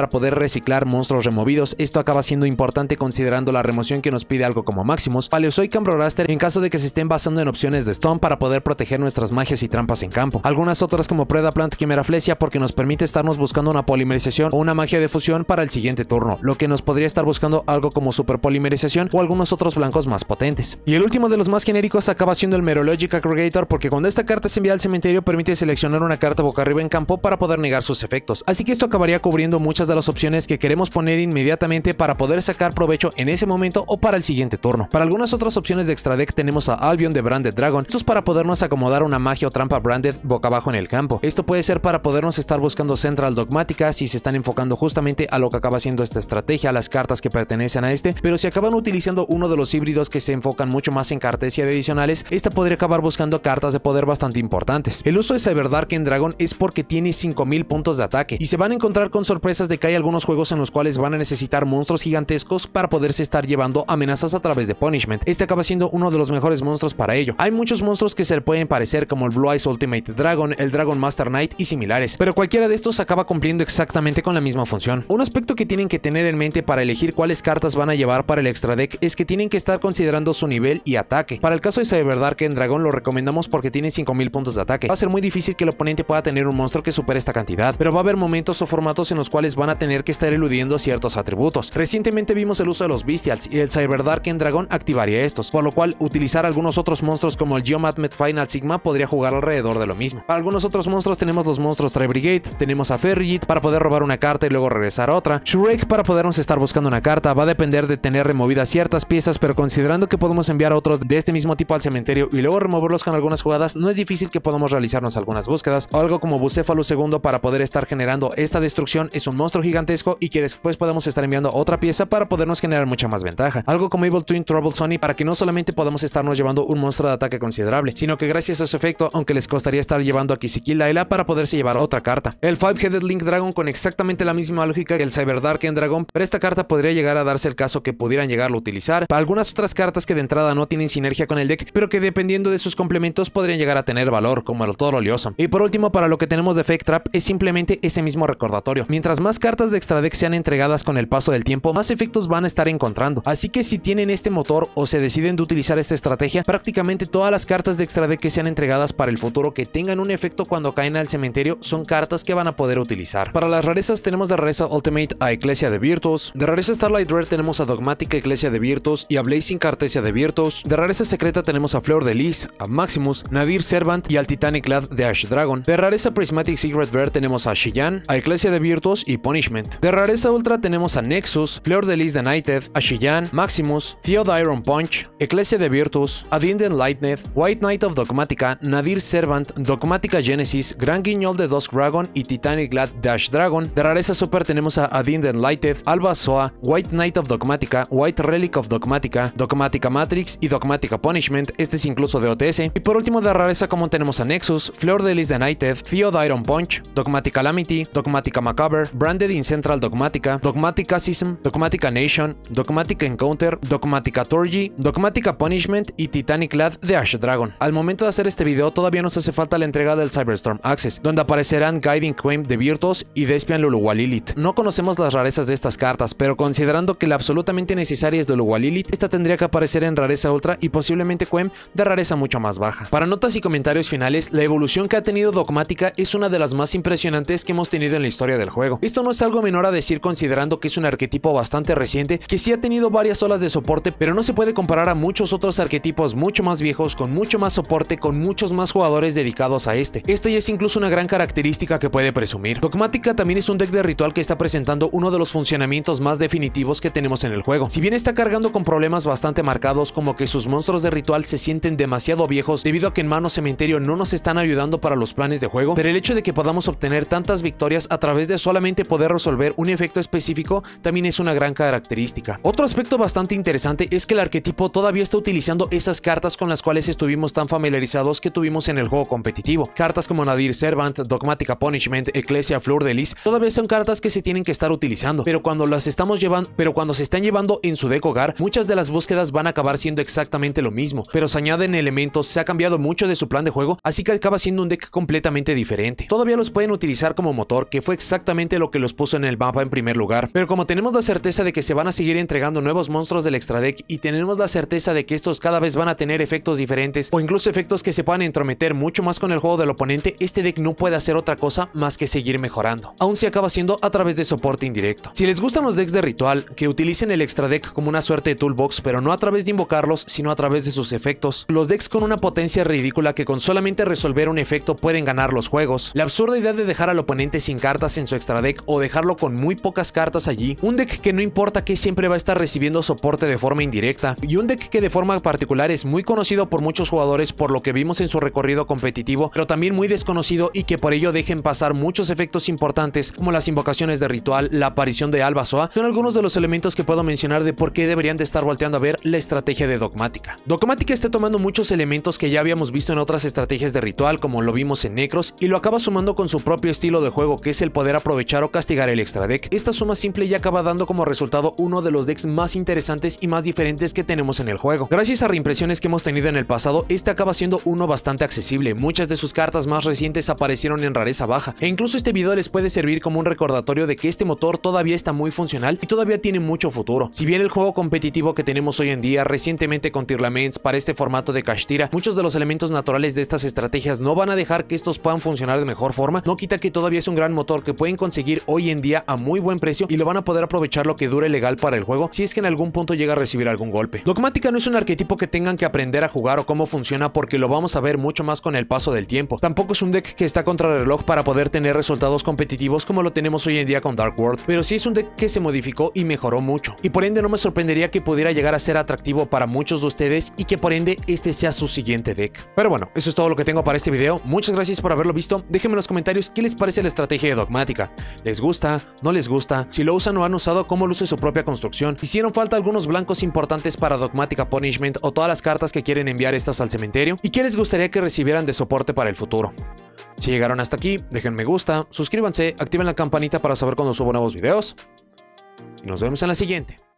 para poder reciclar monstruos removidos. Esto acaba siendo importante considerando la remoción que nos pide algo como Maximus, Paleozoic Ambroraster en caso de que se estén basando en opciones de Stone para poder proteger nuestras magias y trampas en campo. Algunas otras como Predaplant Quimeraflesia porque nos permite estarnos buscando una polimerización o una magia de fusión para el siguiente turno, lo que nos podría estar buscando algo como super polimerización o algunos otros blancos más potentes. Y el último de los más genéricos acaba siendo el Meteorologic Aggregator porque cuando esta carta es enviada al cementerio permite seleccionar una carta boca arriba en campo para poder negar sus efectos, así que esto acabaría cubriendo muchas de las opciones que queremos poner inmediatamente para poder sacar provecho en ese momento o para el siguiente turno. Para algunas otras opciones de extra deck tenemos a Albion de Branded Dragon, esto es para podernos acomodar una magia o trampa Branded boca abajo en el campo. Esto puede ser para podernos estar buscando Central Dogmática si se están enfocando justamente a lo que acaba siendo esta estrategia, a las cartas que pertenecen a este, pero si acaban utilizando uno de los híbridos que se enfocan mucho más en cartas y adicionales, esta podría acabar buscando cartas de poder bastante importantes. El uso de Cyberdarken Dragon es porque tiene 5000 puntos de ataque y se van a encontrar con sorpresas de que hay algunos juegos en los cuales van a necesitar monstruos gigantescos para poderse estar llevando amenazas a través de Punishment. Este acaba siendo uno de los mejores monstruos para ello. Hay muchos monstruos que se le pueden parecer como el Blue Eyes Ultimate Dragon, el Dragon Master Knight y similares, pero cualquiera de estos acaba cumpliendo exactamente con la misma función. Un aspecto que tienen que tener en mente para elegir cuáles cartas van a llevar para el extra deck es que tienen que estar considerando su nivel y ataque. Para el caso de Cyberdarken Dragon lo recomendamos porque tiene 5000 puntos de ataque. Va a ser muy difícil que el oponente pueda tener un monstruo que supere esta cantidad, pero va a haber momentos o formatos en los cuales van a tener que estar eludiendo ciertos atributos. Recientemente vimos el uso de los Bestials y el Cyberdarken Dragon activaría estos, por lo cual utilizar algunos otros monstruos como el Geomatmet Final Sigma podría jugar alrededor de lo mismo. Para algunos otros monstruos tenemos los monstruos Tri-Brigade, tenemos a Ferrigit para poder robar una carta y luego regresar a otra, Shurek para podernos estar buscando una carta. Va a depender de tener removidas ciertas piezas, pero considerando que podemos enviar a otros de este mismo tipo al cementerio y luego removerlos con algunas jugadas, no es difícil que podamos realizarnos algunas búsquedas. O algo como Bucephalus II para poder estar generando esta destrucción es un monstruo gigantesco y que después podemos estar enviando otra pieza para podernos generar mucha más ventaja. Algo como Evil Twin Trouble Sony para que no solamente podamos estarnos llevando un monstruo de ataque considerable, sino que gracias a su efecto, aunque les costaría estar llevando a Kisiki Layla para poderse llevar otra carta. El Five-Headed Link Dragon con exactamente la misma lógica que el Cyberdarken Dragon, pero esta carta podría llegar a darse el caso que pudieran llegarlo a utilizar para algunas otras cartas que de entrada no tienen sinergia con el deck, pero que dependiendo de sus complementos podrían llegar a tener valor, como el Toro Lioso. Y por último, para lo que tenemos de Fake Trap es simplemente ese mismo recordatorio. Mientras más cartas de extra deck sean entregadas con el paso del tiempo, más efectos van a estar encontrando. Así que si tienen este motor o se deciden de utilizar esta estrategia, prácticamente todas las cartas de extra deck que sean entregadas para el futuro que tengan un efecto cuando caen al cementerio son cartas que van a poder utilizar. Para las rarezas tenemos de rareza Ultimate a Ecclesia de Virtus, de rareza Starlight Rare tenemos a Dogmática Ecclesia de Virtus y a Blazing Cartesia de Virtus, de rareza secreta tenemos a Fleur de Lis, a Maximus, Nadir Servant y al Titanic Lad de Ash Dragon, de rareza Prismatic Secret Rare tenemos a Shiyan, a Ecclesia de Virtus y Punishment, de rareza Ultra tenemos a Nexus, Fleur de Lis de Nighted, a Shiyan, Maximus, Theod Iron Punch, Ecclesia de Virtus, a Dinden Lightnet, White Knight of Dogmática, Nadir Servant, Dogmática Genesis, Gran Guiñol de Dusk Dragon y Titanic Lad Dash Dragon. De rareza super tenemos a Dinden Lighted, Alba Soa, White Knight of Dogmática, White Relic of Dogmática, Dogmática Matrix y Dogmática Punishment, este es incluso de OTS. Y por último de rareza común tenemos a Nexus, Fleur de Lis de Nighted, Theod Iron Punch, Dogmática Calamity, Dogmática Macabre, Branded in Central Dogmática, Dogmática Sism, Dogmática Nation, Dogmática Encounter, Dogmática Torgy, Dogmática Punishment y Titanic Lad de Ash Dragon. Al momento de hacer este video todavía nos hace falta la entrega del Cyberstorm Access, donde aparecerán Guiding Queen de Virtus y Despian Luluwa Lilith. No conocemos las rarezas de estas cartas, pero considerando que la absolutamente necesaria es de Luluwa Lilith, esta tendría que aparecer en rareza ultra y posiblemente Queen de rareza mucho más baja. Para notas y comentarios finales, la evolución que ha tenido Dogmática es una de las más impresionantes que hemos tenido en la historia del juego. Esto no es algo menor a decir considerando que es un arquetipo bastante reciente que sí ha tenido varias olas de soporte, pero no se puede comparar a muchos otros arquetipos mucho más viejos, con mucho más soporte, con muchos más jugadores dedicados a este. Esta ya es incluso una gran característica que puede presumir. Dogmática también es un deck de ritual que está presentando uno de los funcionamientos más definitivos que tenemos en el juego. Si bien está cargando con problemas bastante marcados, como que sus monstruos de ritual se sienten demasiado viejos debido a que en mano cementerio no nos están ayudando para los planes de juego, pero el hecho de que podamos obtener tantas victorias a través de solamente poder resolver un efecto específico también es una gran característica. Otro aspecto bastante interesante es que el arquetipo todavía está utilizando esas cartas con las cuales estuvimos tan familiarizados que tuvimos en el juego competitivo. Cartas como Nadir Servant, Dogmática Punishment, Ecclesia Fleur de Lis, todavía son cartas que se tienen que estar utilizando, pero cuando se están llevando en su deck hogar, muchas de las búsquedas van a acabar siendo exactamente lo mismo, pero se añaden elementos, se ha cambiado mucho de su plan de juego, así que acaba siendo un deck completamente diferente. Todavía los pueden utilizar como motor, que fue exactamente lo que los puso en el mapa en primer lugar. Pero como tenemos la certeza de que se van a seguir entregando nuevos monstruos del extra deck y tenemos la certeza de que estos cada vez van a tener efectos diferentes o incluso efectos que se puedan entrometer mucho más con el juego del oponente, este deck no puede hacer otra cosa más que seguir mejorando, aun si acaba siendo a través de soporte indirecto. Si les gustan los decks de ritual, que utilicen el extra deck como una suerte de toolbox, pero no a través de invocarlos, sino a través de sus efectos, los decks con una potencia ridícula que con solamente resolver un efecto pueden ganar los juegos, la absurda idea de dejar al oponente sin cartas en su extra deck o dejarlo con muy pocas cartas allí, un deck que no importa que siempre va a estar recibiendo soporte de forma indirecta, y un deck que de forma particular es muy conocido por muchos jugadores por lo que vimos en su recorrido competitivo, pero también muy desconocido y que por ello dejen pasar muchos efectos importantes como las invocaciones de ritual, la aparición de Albazoa, son algunos de los elementos que puedo mencionar de por qué deberían de estar volteando a ver la estrategia de Dogmática. Dogmática está tomando muchos elementos que ya habíamos visto en otras estrategias de ritual, como lo vimos en Necros, y lo acaba sumando con su propio estilo de juego, que es el poder aprovechar o castigar el extra deck. Esta suma simple ya acaba dando como resultado uno de los decks más interesantes y más diferentes que tenemos en el juego. Gracias a reimpresiones que hemos tenido en el pasado, este acaba siendo uno bastante accesible. Muchas de sus cartas más recientes aparecieron en rareza baja, e incluso este video les puede servir como un recordatorio de que este motor todavía está muy funcional y todavía tiene mucho futuro. Si bien el juego competitivo que tenemos hoy en día, recientemente con Tearlaments para este formato de Kashtira, muchos de los elementos naturales de estas estrategias no van a dejar que estos puedan funcionar de mejor forma, no quita que todavía es un gran motor que pueden conseguir hoy en día a muy buen precio y lo van a poder aprovechar lo que dure legal para el juego si es que en algún punto llega a recibir algún golpe. Dogmática no es un arquetipo que tengan que aprender a jugar o cómo funciona, porque lo vamos a ver mucho más con el paso del tiempo. Tampoco es un deck que está contra el reloj para poder tener resultados competitivos como lo tenemos hoy en día con Dark World, pero sí es un deck que se modificó y mejoró mucho, y por ende no me sorprendería que pudiera llegar a ser atractivo para muchos de ustedes y que por ende este sea su siguiente deck. Pero bueno, eso es todo lo que tengo para este video. Muchas gracias por haberlo visto. Déjenme en los comentarios qué les parece la estrategia de Dogmática. ¿Les gusta? ¿No les gusta? Si lo usan o han usado, ¿cómo luce su propia construcción? ¿Hicieron falta algunos blancos importantes para Dogmática Punishment o todas las cartas que quieren enviar estas al cementerio? ¿Y qué les gustaría que recibieran de soporte para el futuro? Si llegaron hasta aquí, dejen me gusta, suscríbanse, activen la campanita para saber cuando subo nuevos videos y nos vemos en la siguiente.